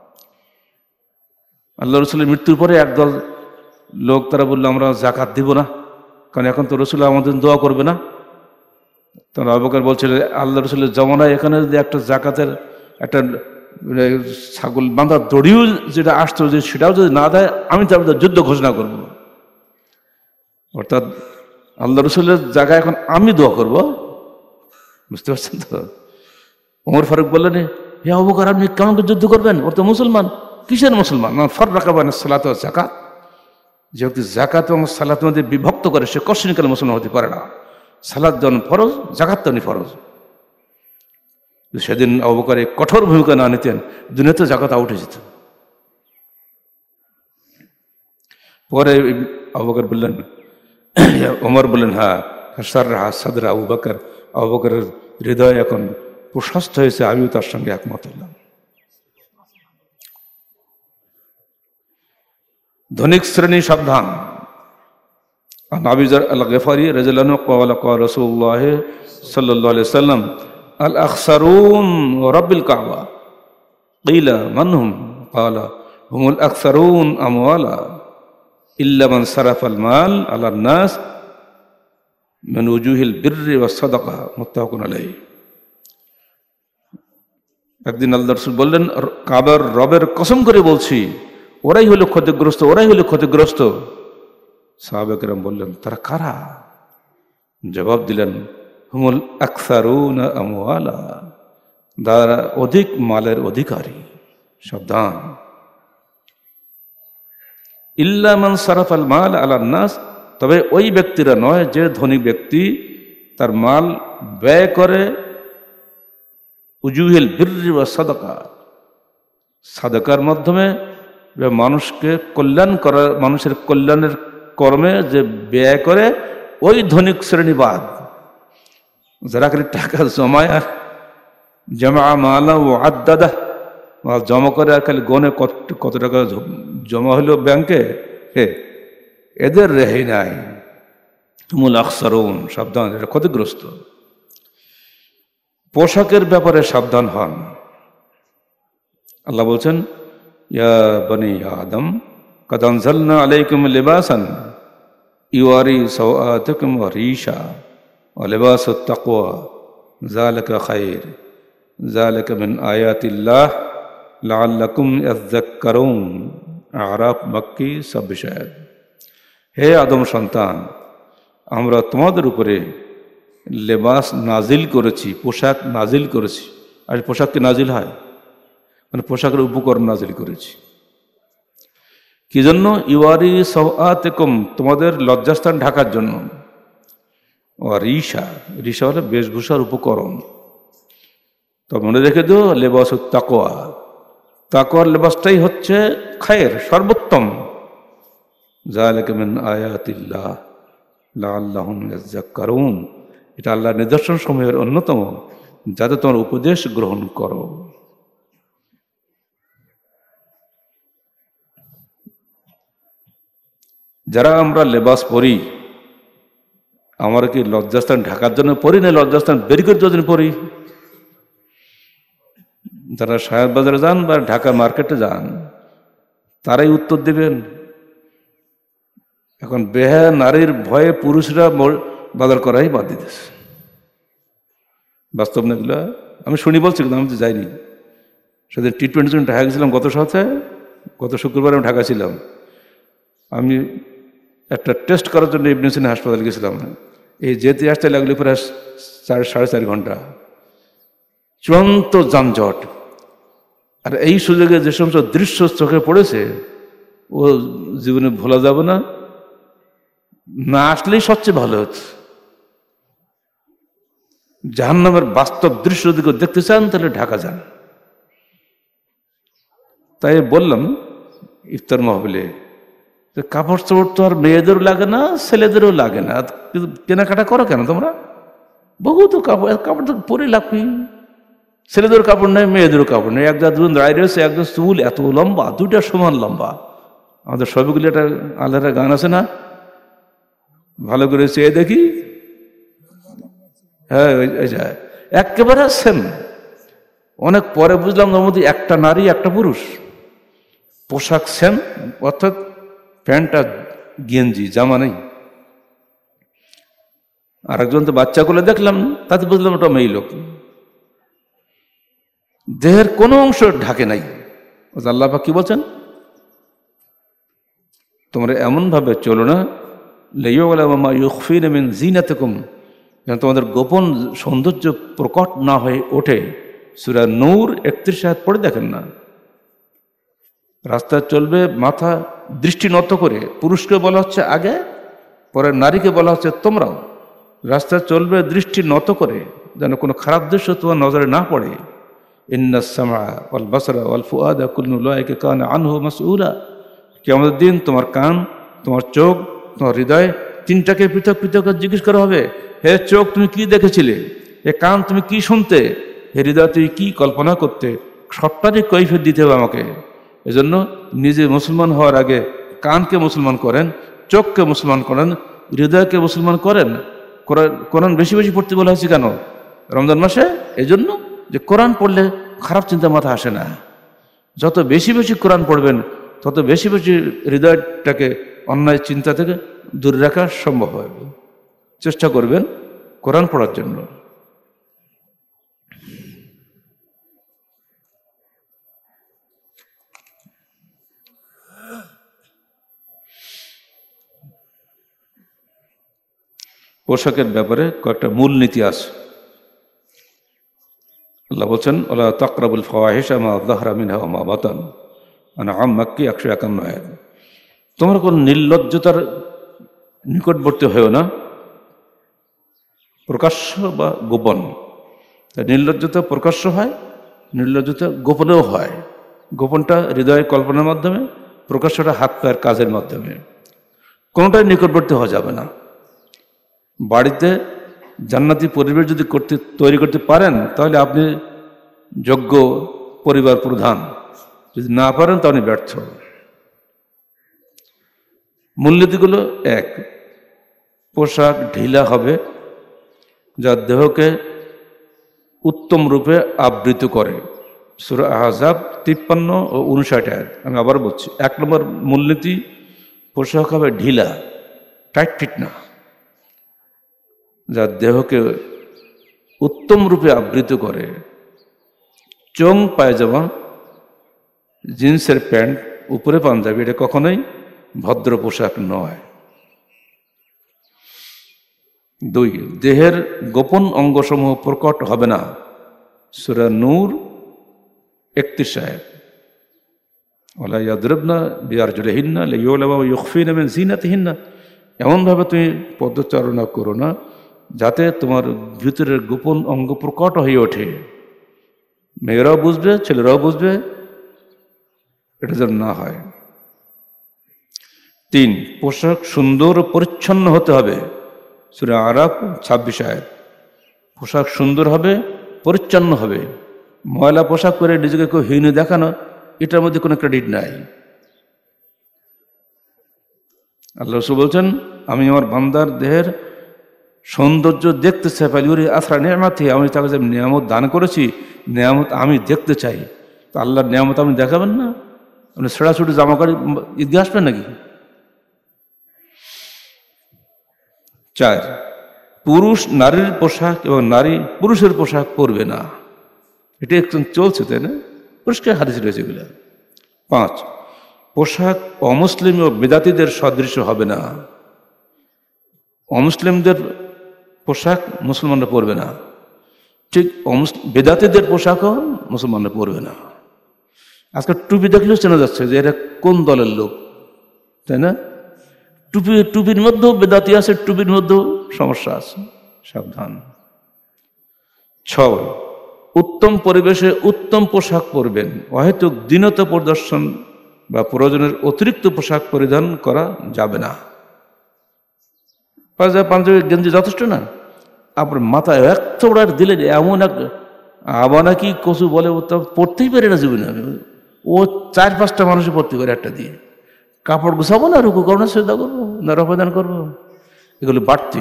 আল্লাহ রসুলের মৃত্যুর পরে একদল লোক তারা বললো আমরা জাকাত দিব না, কারণ এখন তো রসুল আমাদের দোয়া করবে না। তখন আবু বকর বলছিল আল্লাহ রসুলের জমানায় এখানে যদি একটা জাকাতের একটা ছাগল বাঁধা দড়িও যেটা আসতো, যে সেটাও যদি না দেয় আমি তার যুদ্ধ ঘোষণা করব। অর্থাৎ আল্লাহ রসুলের জায়গায় এখন আমি দোয়া করব, বুঝতে পারছেন তো। ওমর ফারুক বললেন হে আবু বকর আপনি কেমন যুদ্ধ করবেন, ওর তো মুসলমান। কিসের মুসলমান? না ফাররাকা বাইনা সালাত ওয়া যাকাত, যে ব্যক্তি জাকাত এবং সালাতের মধ্যে বিভক্ত করে সে কখনই মুসলমান হতে পারে না। সালাত যেমন ফরজ, জাকাত তেমনি ফরজ। সেদিন আবু বকর কঠোর ভূমিকা না নিতেন, দুনিয়াতে জাকাত আউট হয়ে যেত। পরে আবু বকর বললেন, ওমর বললেন হ্যাঁ সাররাহা সাদরা আবু বকর, আবু বকরের হৃদয় এখন প্রশস্ত হয়েছে, আমিও তার সঙ্গে একমত হলাম। ধনিক শ্রেণী সাবধান। আবু যর আল গফারি রাদিয়াল্লাহু আনহু قال قال رسول الله صلى الله عليه وسلم الأخسرون ورب الكعبة قيل من هم قال هم الأكثرون أموالا إلا من صرف المال على الناس من وجوه البر والصدقة متفق عليه। একদিন আল্লাহ রাসূল বললেন কাবার রবের কসম করে বলছি ওরাই হলো ক্ষতিগ্রস্ত, ওরাই হলো ক্ষতিগ্রস্ত। সাহাবায়ে কেরাম বললেন তারা কারা? জবাব দিলেন হুমুল আকসারুনা আমওয়ালা, যারা অধিক মালের অধিকারী। সাবধান। ইল্লা মান সারাফাল মাল আলা নাস, তবে ওই ব্যক্তিরা নয় যে ধনী ব্যক্তি তার মাল ব্যয় করে উজুহিল বিররি ওয়া সাদাকা, সাদাকার মাধ্যমে মানুষকে কল্যাণ করা, মানুষের কল্যাণের কর্মে যে ব্যয় করে ওই ধনিক শ্রেণীবাদ। যারা খালি টাকা জমায় আর জমা মালা ও আদাদা, মাল জমা করে আর খালি গনে কত টাকা জমা হলো ব্যাংকে, এদের রেহাই নাই। মূল আকসারুন, সাবধান, এটা ক্ষতিগ্রস্ত। পোশাকের ব্যাপারে সাবধান হন। আল্লাহ বলছেন ইয়া বনি আদম কদ আনজালনা আলাইকুম লিবাসান ইউয়ারি সাওআতুকুম ওয়া রিশা ওয়া লিবাসুত তাকওয়া যালিকা খায়র যালিকা মিন আয়াতিল্লাহ লাআল্লাকুম তাযাক্কারুন। আরাফ মক্কি 26 আয়াত। হে আদম সন্তান, আমরা তোমাদের উপরে লেবাস নাজিল করেছি, পোশাক নাজিল করেছি। আর পোশাক কি নাজিল হয়? মানে পোশাকের উপকরণ নাজিল করেছি। কি জন্য? ইওয়ারি সাওআতুকুম, তোমাদের লজ্জাস্থান ঢাকার জন্য। ও রিশা, রিশা হলো বেশভূষার উপকরণ। তো মনে রেখে দিও লেবাসুত তাকওয়া, তাকওয়ার লেবাসটাই হচ্ছে খায়ের, সর্বোত্তম। যালিকা মিন আয়াতিল্লাহ লাআল্লাহুম ইয়াযাক্কারুন, এটা আল্লাহর নিদর্শন সমূহের অন্যতম, যাতে তোমার উপদেশ গ্রহণ করো। যারা আমরা লেবাস পরি, আমরা কি লজ্জাস্থান ঢাকার জন্য পরি না লজ্জাস্থান বের করে জন্য পরি? যারা সাহেব বাজারে যান বা ঢাকা মার্কেটে যান তারাই উত্তর দেবেন। এখন বেহা নারীর ভয়ে পুরুষরা বাজার করাই বাদ দিতেছে। বাস্তব না এগুলো? আমি শুনি বলছি, কিন্তু আমি তো যাইনি। সেদিন T20 জন্য ঢাকা গেছিলাম গত শুক্রবার আমি ঢাকা ছিলাম। আমি একটা টেস্ট করার জন্য ইবনে সিনা হাসপাতাল গেছিলাম। এই যেতে আসতে লাগলে প্রায় 4.5 ঘন্টা, চূড়ান্ত যানজট। আর এই সুযোগে যে সমস্ত দৃশ্য চোখে পড়েছে ও জীবনে ভোলা যাবে না, না আসলেই সবচেয়ে ভালো হচ্ছে। জাহান্নামের বাস্তব দৃশ্য যদি দেখতে চান তাহলে ঢাকা যান। তাই বললাম ইফতার মাহফিলে, কাপড় চোপড় তো আর মেয়েদেরও লাগে না ছেলেদেরও লাগে না, কেনাকাটা করো কেন তোমরা? বহু তো কাপড় তো পরে লাগবে। ছেলেদের কাপড় নেই, মেয়েদেরও কাপড় নেই। একজন দুজন দাঁড়িয়ে রয়েছে, একজন চুল এত লম্বা, দুইটা সমান লম্বা, আমাদের সবগুলি একটা আল্লাহর গান আছে না, ভালো করে চেয়ে দেখি, হ্যাঁ ওই যায় একেবারে সেম। অনেক পরে বুঝলাম ওর মধ্যে একটা নারী একটা পুরুষ, পোশাক সেম, অর্থাৎ প্যান্ট আর গেঞ্জি, জামা নেই। আর একজন তো বাচ্চা কোলে দেখলাম, তাতে বুঝলাম ওটা মেয়ে লোক, দেহের কোনো অংশ ঢাকে নাই। আল্লাহ পাক কি বলছেন, তোমরা এমন ভাবে চলো না যেন তোমাদের গোপন সৌন্দর্য প্রকট না হয়ে ওঠে। সূরা নূর 31 আয়াত পড়ে দেখেন না। রাস্তায় চলবে মাথা দৃষ্টি নত করে, পুরুষকে বলা হচ্ছে আগে, পরে নারীকে বলা হচ্ছে তোমরাও রাস্তায় চলবে দৃষ্টি নত করে, যেন কোনো খারাপ দৃশ্য তোমার নজরে না পড়ে। ইন্নাস সামআ ওয়াল বাসারা ওয়াল ফুআদা কুল্লু উলাইকা কানা আনহু মাসউলা। কিয়ামতের দিন তোমার কান, তোমার চোখ, তোমার হৃদয়, তিনটাকে পৃথক পৃথক জিজ্ঞেস করা হবে। হে চোখ, তুমি কি দেখেছিলে? হে কান, তুমি কি শুনতে? হে হৃদয়, তুমি কি কল্পনা করতে? সবটারই কৈফিয়ত দিতে হবে আমাকে। এজন্য নিজে মুসলমান হওয়ার আগে কানকে মুসলমান করেন, চোখকে মুসলমান করেন, হৃদয়কে মুসলমান করেন। কোরআন বেশি বেশি পড়তে বলা হয়েছে কেন রমজান মাসে? এই জন্য যে কোরআন পড়লে খারাপ চিন্তা মাথা আসে না। যত বেশি বেশি কোরআন পড়বেন তত বেশি বেশি হৃদয়টাকে অন্যায় চিন্তা থেকে দূরে রাখা সম্ভব হবে। চেষ্টা করবেন কোরআন পড়ার জন্য। পোশাকের ব্যাপারে কয়েকটা মূল নীতি আছে। আল্লাহ বলছেন, ওয়ালা তাকরাবুল ফাওয়াহিশা মা যাহরা মিনহা ওয়া মা বাতান, আনআম মাক্কি 151 আয়াত। তোমরা কোন নির্লজ্জতার নিকটবর্তী হয়েও না, প্রকাশ্য বা গোপন। নির্লজ্জতা প্রকাশ্য হয়, নির্লজ্জতা গোপনেও হয়। গোপনটা হৃদয় কল্পনার মাধ্যমে, প্রকাশ্যটা হাত পায়ের কাজের মাধ্যমে। কোনোটাই নিকটবর্তী হওয়া যাবে না। বাড়িতে জান্নাতি পরিবেশ যদি তৈরি করতে পারেন তাহলে আপনি যোগ্য পরিবার প্রধান, যদি না পারেন তাহলে ব্যর্থ। মূলনীতিগুলো: এক, পোশাক ঢিলা হবে যা দেহকে উত্তম রূপে আবৃত করে। সূরা আহজাব 53 ও 59 আয়াত। আমি আবার বলছি, 1 নম্বর মূলনীতি, পোশাক হবে ঢিলা, টাইট ফিট না, যা দেহকে উত্তম রূপে আবৃত করে। চোং পায়জামা, জিন্সের প্যান্ট, উপরে পাঞ্জাবি, এটা কখনোই ভদ্র পোশাক নয়। 2, দেহের গোপন অঙ্গসমূহ প্রকট হবে না। সূরা নূর 31 আয়াত। ওয়ালা ইয়াদরিবনা বিআরজুলিহিন্না লিইউলামা ইউখফিনা মিন যিনাতিহিন্না। এমনভাবে তুমি পদচারণা করো না যাতে তোমার ভিতরের গোপন অঙ্গ প্রকট হয়ে ওঠে। মেয়েরাও বুঝবে, ছেলেরাও বুঝবে, এটা যেন না হয়। 3, পোশাক সুন্দর ও পরিচ্ছন্ন হতে হবে। সূরা আরাফ 26 আয়াত। পোশাক সুন্দর হবে, পরিচ্ছন্ন হবে। ময়লা পোশাক পরে নিজেকে কেউ হীন দেখানো, এটার মধ্যে কোনো ক্রেডিট নাই। আল্লাহ রাসূল বলছেন, আমি আমার বান্দার দেহের সৌন্দর্য দেখতে চাই। পালিউরি আসরা নিয়ামতি, আমি তাকে যে নিয়ামত দান করেছি, নিয়ামত আমি দেখতে চাই। তো আল্লাহর নিয়ামত আপনি দেখাবেন না? আপনি ছেঁড়াছুটি জামা কাপড় ঈদগাহ আসবেন নাকি? 4, পুরুষ নারীর পোশাক এবং নারী পুরুষের পোশাক পরবে না। এটা একদম চলছে, তাই না? পরিষ্কার হাদিস রয়েছে এগুলো। 5, পোশাক অমুসলিম ও বেদাতীদের সদৃশ্য হবে না। অমুসলিমদের পোশাক মুসলমানরা পরবে না, ঠিক বেদাতীদের পোশাকও মুসলমানরা পরবে না। আজকে টুপি দেখলেও চেনা যাচ্ছে যে এরা কোন দলের লোক, তাই না? টুপির মধ্যেও বেদাতি আছে, টুপির মধ্যেও সমস্যা আছে, সাবধান। 6, উত্তম পরিবেশে উত্তম পোশাক পরবেন। অহেতুক দীনতা প্রদর্শন বা প্রয়োজনের অতিরিক্ত পোশাক পরিধান করা যাবে না। পাঞ্জাবি গেঞ্জি যথেষ্ট না? আপনার মাথায় এক থোড়ার দিলে এমন এক আবানা কি কচু বলে, ও তো পড়তেই পারে না জীবনে। ও 4-5টা মানুষে পড়তে পারে একটা দিয়ে। কাপড় গুছাবো না রুকু করবো না সেজদা করবো না রফাদান করবো, এগুলো বাড়তি,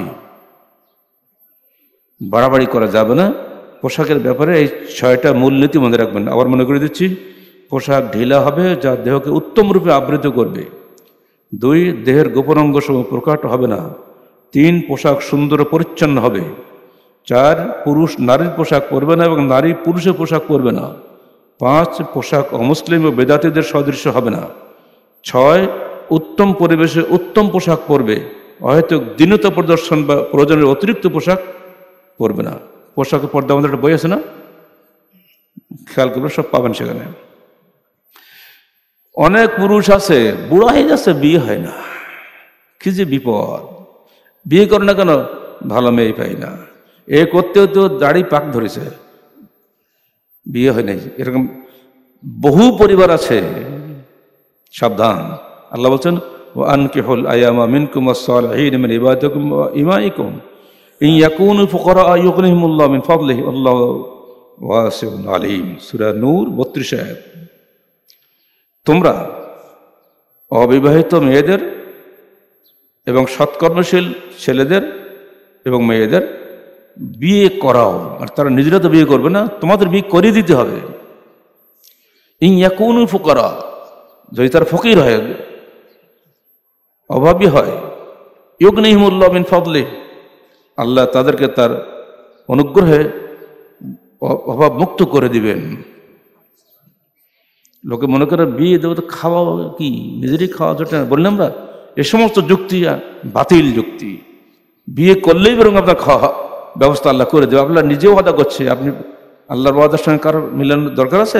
বাড়াবাড়ি করা যাবে না। পোশাকের ব্যাপারে এই 6টা মূলনীতি মনে রাখবেন। আবার মনে করে দিচ্ছি, পোশাক ঢিলা হবে যা দেহকে উত্তম রূপে আবৃত করবে। 2, দেহের গোপন অঙ্গ সমূহ প্রকাট হবে না। 3, পোশাক সুন্দর ও পরিচ্ছন্ন হবে। 4, পুরুষ নারীর পোশাক পরবে না এবং নারী পুরুষের পোশাক পরবে না। 5, পোশাক অমুসলিম ও বেদাতীদের সদৃশ্য হবে না। 6, উত্তম পরিবেশে উত্তম পোশাক পরবে, হয়তো দীনতা প্রদর্শন বা প্রয়োজনের অতিরিক্ত পোশাক পরবে না। পোশাকের পর্দা আমাদের একটা বই আছে না, খেয়াল করবে, সব পাবেন সেখানে। অনেক পুরুষ আছে বুড়া হয়ে যাচ্ছে, বিয়ে হয় না, কি যে বিপদ। বিয়ে করে না কেন? ভালো মেয়ে পাই না। এ করতে হতে দাড়ি পাক ধরেছে, বিয়ে হয় নাই। এরকম বহু পরিবার আছে, সাবধান। আল্লাহ বলছেন, ও আনকিহুল আয়ামা মিনকুম ওয়াস-সালিহিন মিন ইবাদিকুম ওয়া ইমাইকুম ইন ইয়াকুনু ফুকারা ইউগনিহিমুল্লাহু মিন ফাদলিহি আল্লাহু ওয়াসিউন আলিম। সূরা নূর 32 আয়াত। তোমরা অবিবাহিত মেয়েদের এবং সৎকর্মশীল ছেলেদের এবং মেয়েদের বিয়ে করাও, আর তারা নিজেরা তো বিয়ে করবে না, তোমাদের বিয়ে করিয়ে দিতে হবে। ইন ইয়াকুনু ফুকারা, যদি তার ফকির হয়, অভাবী হয়, ইউগনিহিমুল্লাহু মিন ফাদলিহি, আল্লাহ তাদেরকে তার অনুগ্রহে অভাব মুক্ত করে দিবেন। লোকে মনে করে বিয়ে দেবো তো খাওয়া কি, নিজেরই খাওয়া জোটে না। বললাম আমরা এ সমস্ত যুক্তি বাতিল যুক্তি। বিয়ে করলেই বরং আপনার খাওয়া ব্যবস্থা আল্লাহ করে দেবে। আপনার নিজেও ওয়াদা করছে, আপনি আল্লাহর ওয়াদার সঙ্গে কারোর মিলানোর দরকার আছে?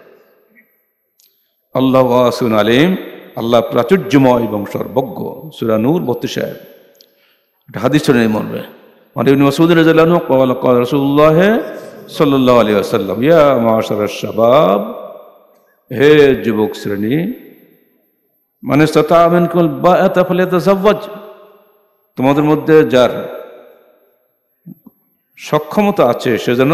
আল্লাহ ওয়াসিউন আলিম, আল্লাহ প্রাচুর্যময় এবং সর্বজ্ঞ। সূরা নূর 32 আয়াত। এটা হাদিস শুনে মরবে। মানে ইবনে মাসউদ রাদিয়াল্লাহু আনহু ক্বালা ক্বালা রাসূলুল্লাহ সাল্লাল্লাহু আলাইহি ওয়াসাল্লাম, ইয়া মা'শারাশ শাবাব, হে যুবক শ্রেণী, মান ইসতাতা মিনকুল বাআতা ফালিয়াতাযাওয়াজ, তোমাদের মধ্যে যার সক্ষমতা আছে সে যেন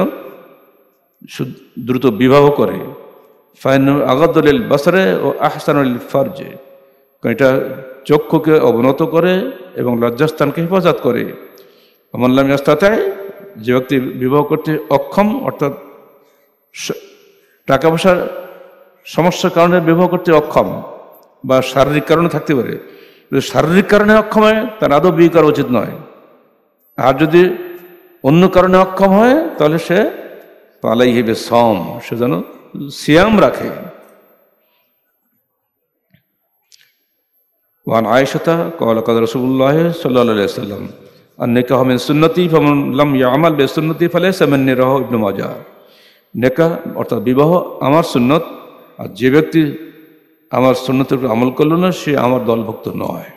দ্রুত বিবাহ করে। ফাইন আগাদ্দু লিল বাসারে ও আহসানু লিল ফারজে, এটা চক্ষুকে অবনত করে এবং লজ্জাস্থানকে হেফাজত করে। মান লাম ইয়াস্তাতি, যে ব্যক্তি বিবাহ করতে অক্ষম, অর্থাৎ টাকা পয়সার সমস্যার কারণে বিবাহ করতে অক্ষম বা শারীরিক কারণে থাকতে পারে, যদি শারীরিক কারণে অক্ষম হয় তার আদৌ বিয়ে করা উচিত নয়। আর যদি অন্য কারণে অক্ষম হয় তাহলে সে আলাইহি বিসসাম, সে যেন সিয়াম রাখে। ওয়ান আয়েশাতা ক্বালা ক্বালা রাসূলুল্লাহ সাল্লাল্লাহু আলাইহি ওয়াসাল্লাম, আন-নিকাহু মিন সুন্নতি ফামান লাম ইয়ামাল বিসুন্নতি ফালাইসা মিন্নি, রাওয়াহু ইবনে মাজাহ। নিকাহ অর্থাৎ বিবাহ আমার সুন্নত, আর যে ব্যক্তি আমার সুন্নতের উপর আমল করল না সে আমার দলভুক্ত নয়।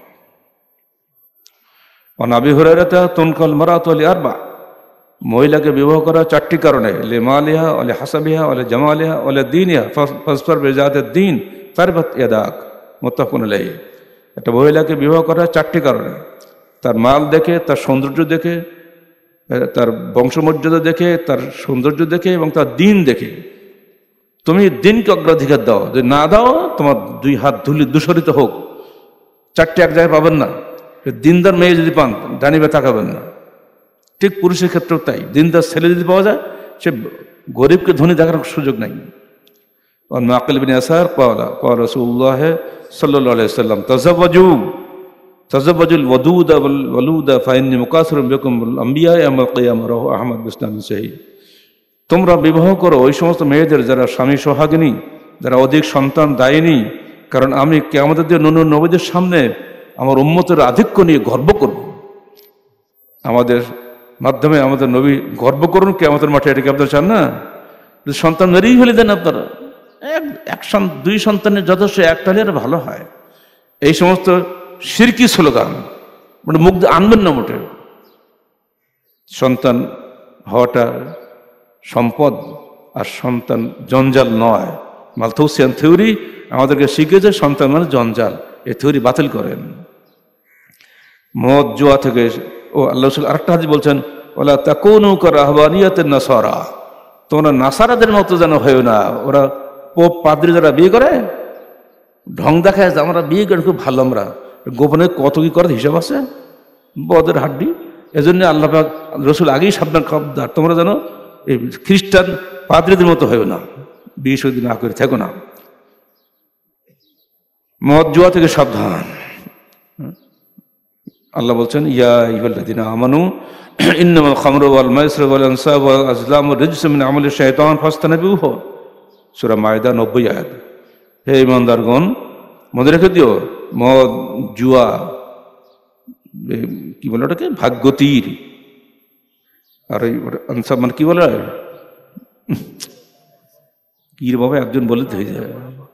ওয়ান আবি হুরায়রাতা তুনকাল মারাতু লিআরবা, মহিলাকে বিবাহ করা 4টি কারণে, লে মালিহা ওয়ালে হাসাবিহা ওয়ালে জামালিহা ওয়ালে দীনিহা ফাসফার বিজাতিদ দীন তারবাত ইয়াদাক, মুত্তাফাকুন আলাইহি। একটা মহিলাকে বিবাহ করা 4টি কারণে, তার মাল দেখে, তার সৌন্দর্য দেখে, তার বংশমর্যাদা দেখে, তার সৌন্দর্য দেখে এবং তার দিন দেখে। তুমি দিনকে অগ্রাধিকার দাও, যদি না দাও তোমার 2 হাত দূষরিত হোক। 4টে এক জায়গায় পাবেন না। দিনদার মেয়ে যদি পান ডানিবে তাকাবেন না। ঠিক পুরুষের ক্ষেত্রেও তাই, দিনদার ছেলে যদি পাওয়া যায় সে গরিবকে ধনী দেখার সুযোগ নাই। মাকিল বিন ইয়াসার ক্বালা ক্বালা রাসূলুল্লাহ সাল্লাল্লাহু আলাইহি ওয়াসাল্লাম, তাযাওয়াজুল ওয়াদুদা ওয়াল ওয়ালুদা ফাইন্নী মুকাসিরুম বিকুম আল আমবিয়া ইয়াউমাল কিয়ামা, রাওয়াহু আহমদ বিসনাদিন সহিহ। তোমরা বিবাহ করো ওই সমস্ত মেয়েদের যারা স্বামী সোহাগিনী, যারা অধিক সন্তান দায়িনী, কারণ আমি কিয়ামতের দিন অন্য নবীদের সামনে আমার উম্মতের আধিক্য নিয়ে গর্ব করব। আমাদের মাধ্যমে আমাদের নবী গর্ব করুন কিয়ামতের মাঠে, এটা কি আপনারা চান না? সন্তান মেরেই ফেলে দেন আপনারা, 2 সন্তানের যথেষ্ট, একটা হলে ভালো হয়। এই সমস্ত শিরকি স্লোগান মানে মুখ আনবেন না মোটে। সন্তান হওয়াটা সম্পদ, আর সন্তান জঞ্জাল নয়। মালথুসিয়ান থিওরি আমাদেরকে শিখেছে সন্তান মানে জঞ্জাল, এই থিওরি বাতিল করেন। মদ জুয়া থেকে ও আল্লাহ রাসূল আরেকটা হাদিস বলছেন, ওয়ালা তাকুনু কারাহবানিয়াতিন নাসারা, তোমরা নাসারাদের মতো যেন হয়েও না। ওরা পোপ পাদ্রী যারা বিয়ে করে, ঢং দেখায় যে আমরা বিয়ে করে খুব ভালো, আমরা গোপনে কত কি করার হিসাব আছে, বদের হাড্ডি। এজন্য আল্লাহ পাক রসুল আগেই সাবধান, খবরদার তোমরা যেন এই খ্রিস্টান পাদ্রীদের মতো হয়েও না, বিয়ে সদি না করে থেকো না। মদ জুয়া থেকে সাবধান। আল্লাহ বলছেন ইয়া আইয়ুহাল্লাযীনা আমানু ইন্নামাল খামরু ওয়াল মাইসিরু ওয়াল আনসাবু ওয়াল আজলামু রিজসুম মিন আমালি শাইতান ফাজতানিবুহু, সূরা মায়দা 90 আয়াত। হে ঈমানদারগণ, মনে রেখে দিও মদ জুয়া, কি বলে ওটাকে, ভাগ্যতীর, আর এই আনসাব মানে কি বলে, পীর বাবা একজন বলে হয়ে যায়,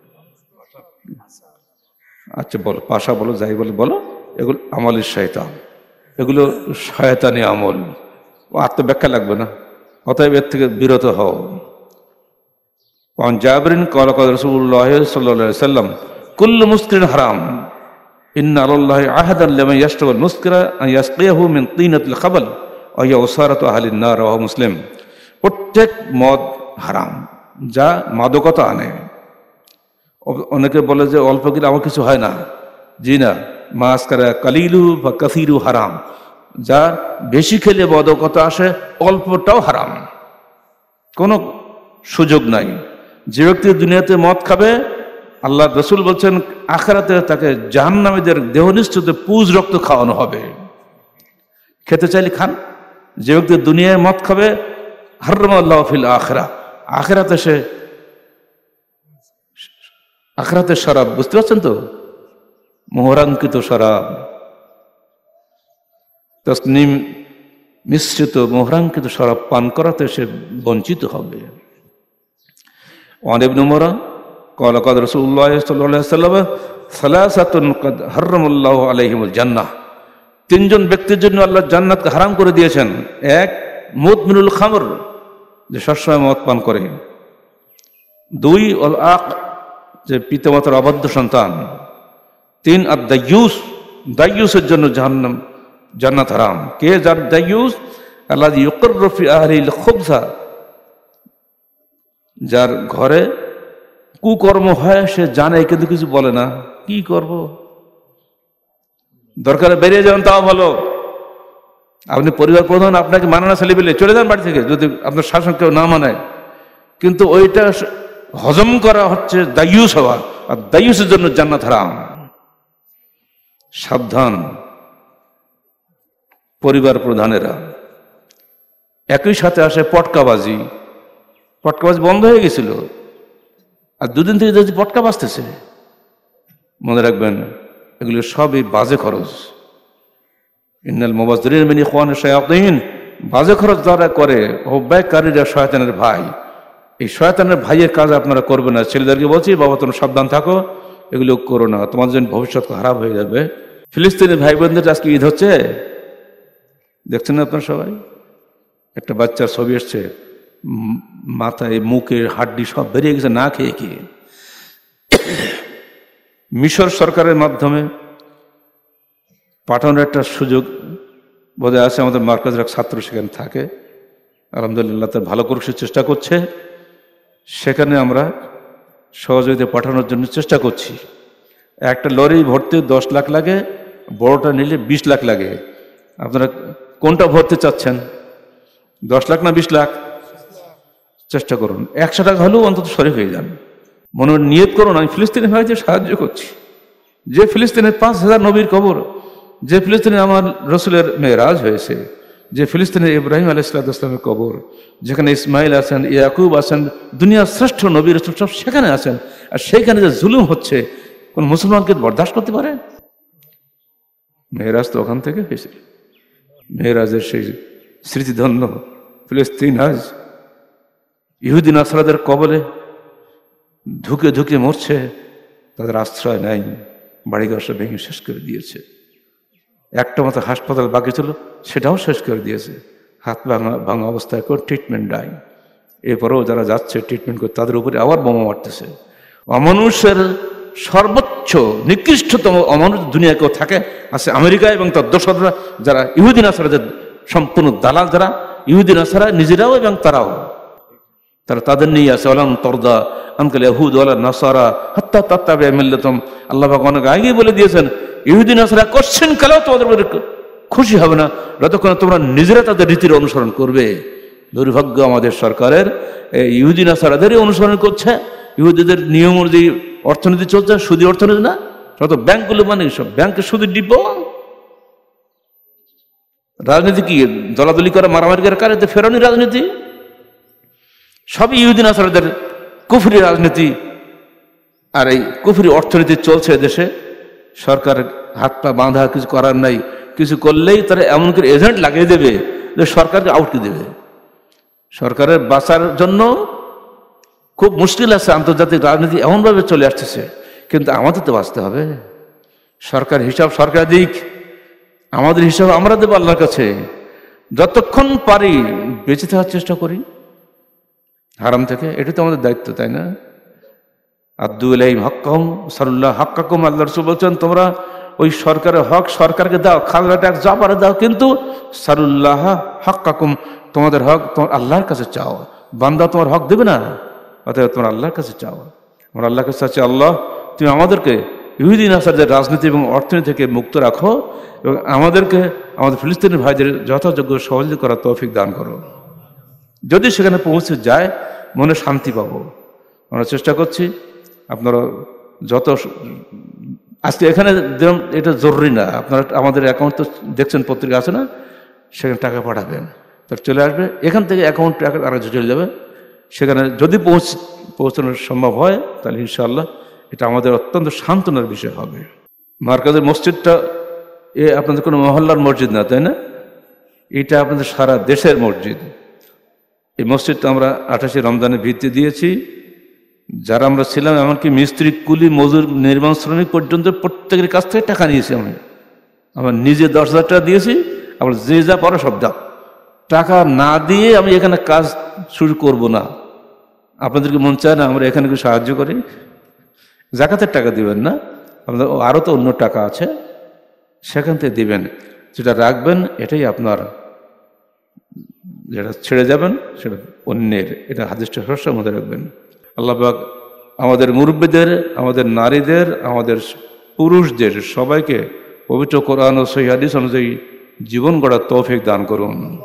আচ্ছা বলো, পাশা বলো, যাই বলে বলো, এগুলো আমলের শয়তান, এগুলো শয়তানি আমল, আত্মব্যাখ্যা লাগবে না, অতএব এর থেকে বিরত হও। জাবরিন ক্বালা ক্বালা রাসূলুল্লাহ সাল্লাল্লাহু আলাইহি ওয়াসাল্লাম কুল্লু মুসকিরিন হারাম ইন্না আলাল্লাহি আহাদান লিমান ইয়াশরাবুল মুসকিরা আন ইয়াসকিয়াহু মিন তিনাতিল খাবাল ওয়া হিয়া উসারাতু আহলিন নার, রাওয়াহু মুসলিম। প্রত্যেক মদ হারাম যা মাদকতা আনে। অনেকে বলে যে অল্প গেলে আমার কিছু হয় না, জি না, মাসকারা কালিলু বা কাসিরু হারাম, যা বেশি খেলে মাদকতা আসে, অল্পটাও হারাম, কোনো সুযোগ নাই। যে ব্যক্তি দুনিয়াতে মদ খাবে, আল্লাহ রসুল বলছেন আখিরাতে তাকে জাহান্নামীদের দেহনিষ্ঠতে পুজ রক্ত খাওয়ানো হবে। খেতে চাইলে খান। যে ব্যক্তি দুনিয়ায় মদ খাবে, হারামাল্লাহু ফিল আখিরাহ, আখিরাতে সে, আখিরাতের শরাব, বুঝতে পারছেন তো, মোহরাঙ্কিত শরাব, তসনিম মিশ্রিত মোহরাঙ্কিত শরাব পান করাতে সে বঞ্চিত হবে। ওয়ান ইবনে উমর ক্বালা ক্বালা রাসূলুল্লাহ সাল্লাল্লাহু আলাইহি ওয়াসাল্লাম সালাসাতুন ক্বাদ হারামাল্লাহু আলাইহিমুল জান্নাহ, তিনজন ব্যক্তির জন্য আল্লাহ জান্নাতকে হারাম করে দিয়েছেন। এক, মুদমিনুল খামর, যে সবসময় মদ পান করে। দুই, আল আক, যে পিতামাতার অবাধ্য সন্তান। তিন, আর দায়ুস, দায়ুসের জন্য জাহান্নাম, জান্নাত হারাম। কে যার দায়ুস? আল্লাযী ইউকিররু ফি আহলিল খুবসা, যার ঘরে কুকর্ম হয়, সে জানে কিন্তু কিছু বলে না। কি করব, দরকারে বেরিয়ে যান, তাও ভালো। আপনি পরিবার প্রধান, আপনাকে মানে না ছেলে পেলে, চলে যান বাড়ি থেকে, যদি আপনার শাসন কেউ না মানে। কিন্তু ওইটা হজম করা হচ্ছে দায়ুস হওয়া, আর দায়ুসের জন্য জান্নাত হারাম। সাবধান পরিবার প্রধানেরা। একই সাথে আসে পটকাবাজি। পটকাবাজি বন্ধ হয়ে গেছিল, আর দুদিন থেকে দেখছি পটকা বাজতেছে। মনে রাখবেন, এগুলো সবই বাজে খরচ। ইন্নাল মুবাজ্জিরিনা মিন ইখওয়ানিশ শায়াতিন, বাজে খরচ যারা করে, ব্যয়কারীরা শয়তানের ভাই। এই শয়তানের ভাইয়ের কাজ আপনারা করবেন না। ছেলেদেরকে বলছি, বাবা তোমরা সাবধান থাকো, এগুলো করো না, তোমাদের জন্য ভবিষ্যৎ খারাপ হয়ে যাবে। ফিলিস্তিনি ভাই বোনদের আজকে ঈদ হচ্ছে, দেখছেন না আপনারা সবাই? একটা বাচ্চার ছবি এসছে, মাথায় মুখের হাড্ডি সব বেরিয়ে গেছে, না খেয়ে খেয়ে। মিশর সরকারের মাধ্যমে পাঠানোর একটা সুযোগ বোধহয় আছে। আমাদের মার্কাজের এক ছাত্র সেখানে থাকে, আলহামদুলিল্লাহ তার ভালো করে চেষ্টা করছে। সেখানে আমরা সহযোগিতা পাঠানোর জন্য চেষ্টা করছি। একটা লরি ভরতে 10 লাখ লাগে, বড়টা নিলে 20 লাখ লাগে। আপনারা কোনটা ভরতে চাচ্ছেন, 10 লাখ না 20 লাখ? চেষ্টা করুন, 100 টাকা হলেও অন্তত শরীক হয়ে যান। মনে নিয়ত করুন, আমি ফিলিস্তিনি ভাইদের সাহায্য করছি। যে ফিলিস্তিনের 5000 নবীর কবর, যে ফিলিস্তিনে আমার রসুলের মেরাজ হয়েছে, যে ফিলিস্তিনের ইব্রাহিম আলাইহিস সালামের কবর, যেখানে ইসমাইল আছেন, ইয়াকুব আছেন, দুনিয়ার শ্রেষ্ঠ নবী রাসূল সব সেখানে আছেন। আর সেইখানে যে জুলুম হচ্ছে, কোন মুসলমানকে বরদাস্ত করতে পারে? মেরাজ তো ওখান থেকে হয়েছে। মেরাজের সেই স্মৃতিধন্য ফিলিস্তিন আজ ইহুদি নাসারাদের কবলে ধুকে ধুকে মরছে, তাদের আশ্রয় নাই, বাড়িঘর সব ভেঙে শেষ করে দিয়েছে। একটা মতো হাসপাতাল বাকি ছিল, সেটাও শেষ করে দিয়েছে। হাত ভাঙা ভাঙা অবস্থায় করে ট্রিটমেন্ট দেয়। এরপরেও যারা যাচ্ছে ট্রিটমেন্ট করে, তাদের উপরে আবার বোমা মারতেছে। অমানুষের সর্বোচ্চ নিকৃষ্টতম অমানুষ দুনিয়া কেউ থাকে আছে আমেরিকা এবং তার দোসররা, যারা ইহুদি নাসারাদের সম্পূর্ণ দালাল, যারা ইহুদি নাসারা নিজেরাও এবং তারাও। তারা তাদের নিয়ে আছে আলাম তরদা আনকাল ইয়াহুদ ওয়ালা নাসারা হাত্তা তাত্তাবিআ মিল্লাতাহুম। আল্লাহ পাক অনেক আগেই বলে দিয়েছেন ইহুদি নাসারা কোশ্চেন কালেও তোমাদের উপরে খুশি হবে না যতক্ষণ তোমরা নিজেরা তাদের রীতির অনুসরণ করবে। দুর্ভাগ্য আমাদের সরকারের ইহুদি নাসারাদেরই অনুসরণ করছে। ইহুদিদের নিয়ম অনুযায়ী অর্থনীতি চলছে, সুদী অর্থনীতি না। যত ব্যাংকগুলো মানে সব ব্যাংকে সুদের ডিপ। রাজনীতি কি দলাদলি করে মারামারি করে কারে ফেরানি রাজনীতি? সবই ইহুদি নাসারাদের কুফরি রাজনীতি। আর এই কুফরি অর্থনীতি চলছে দেশে। সরকার হাত পা বাঁধা, কিছু করার নাই। কিছু করলেই তারা এমন করে এজেন্ট লাগিয়ে দেবে যে সরকারকে আউটকে দেবে। সরকারের বাঁচার জন্য খুব মুশকিল আছে। আন্তর্জাতিক রাজনীতি এমনভাবে চলে আসতেছে, কিন্তু আমাদের তো বাঁচতে হবে। সরকার হিসাব সরকার দিক, আমাদের হিসাব আমরা দেবো আল্লাহর কাছে। যতক্ষণ পারি বেঁচে থাকার চেষ্টা করি হারাম থেকে, এটা তো আমাদের দায়িত্ব, তাই না? আদ্দু ইলাইহিম হাক্কাহুম সাল্লাল্লাহ হাক্কাকুম। আল্লাহ রাসূল বলছেন তোমরা ওই সরকারের হক সরকারকে দাও, খাজনা ট্যাক্স যা পারে দাও, কিন্তু সাল্লাল্লাহ হাক্কাকুম, তোমাদের হক তোমার আল্লাহর কাছে চাও। বান্দা তোমার হক দেবে না, অতএব তোমার আল্লাহর কাছে চাও। আমরা আল্লাহর কাছে চাচ্ছি, আল্লাহ তুমি আমাদেরকে ইহুদি নাসারদের রাজনীতি এবং অর্থনীতি থেকে মুক্ত রাখো এবং আমাদেরকে আমাদের ফিলিস্তিনি ভাইদের যথাযোগ্য সহযোগিতা করার তৌফিক দান করো। যদি সেখানে পৌঁছে যায় মনে শান্তি পাবো। আমরা চেষ্টা করছি। আপনারা যত আজকে এখানে এটা জরুরি না, আপনারা আমাদের অ্যাকাউন্ট তো দেখছেন, পত্রিকা আছে না, সেখানে টাকা পাঠাবেন, তার চলে আসবে। এখান থেকে অ্যাকাউন্ট টাকা আরও চলে যাবে। সেখানে যদি পৌঁছানো সম্ভব হয় তাহলে ইনশাআল্লাহ এটা আমাদের অত্যন্ত সান্ত্বনার বিষয় হবে। মার্কাজের মসজিদটা আপনাদের কোনো মহল্লার মসজিদ না, তাই না? এটা আপনাদের সারা দেশের মসজিদ। এই মসজিদটা আমরা 28 রমজানে ভিত্তি দিয়েছি। যারা আমরা ছিলাম, এমনকি মিস্ত্রি, কুলি, মজুর, নির্মাণ শ্রমিক পর্যন্ত প্রত্যেকের কাছ থেকে টাকা নিয়েছি। আমার নিজে 10,000 টাকা দিয়েছি। আবার যে যা পারো সব দাও। টাকা না দিয়ে আমি এখানে কাজ শুরু করব না। আপনাদেরকে মন চায় না আমরা এখানে কিছু সাহায্য করি? জাকাতের টাকা দিবেন না, আপনাদের আরও তো অন্য টাকা আছে, সেখান থেকে দিবেন। যেটা রাখবেন এটাই আপনার, যেটা ছেড়ে যাবেন সেটা অন্যের। এটা হাদিসটা সবসময় মধ্যে রাখবেন। আল্লাহ পাক আমাদের মুরব্বিদের, আমাদের নারীদের, আমাদের পুরুষদের সবাইকে পবিত্র কোরআন ও সহিহ হাদিস অনুযায়ী জীবন গড়ার তৌফিক দান করুন।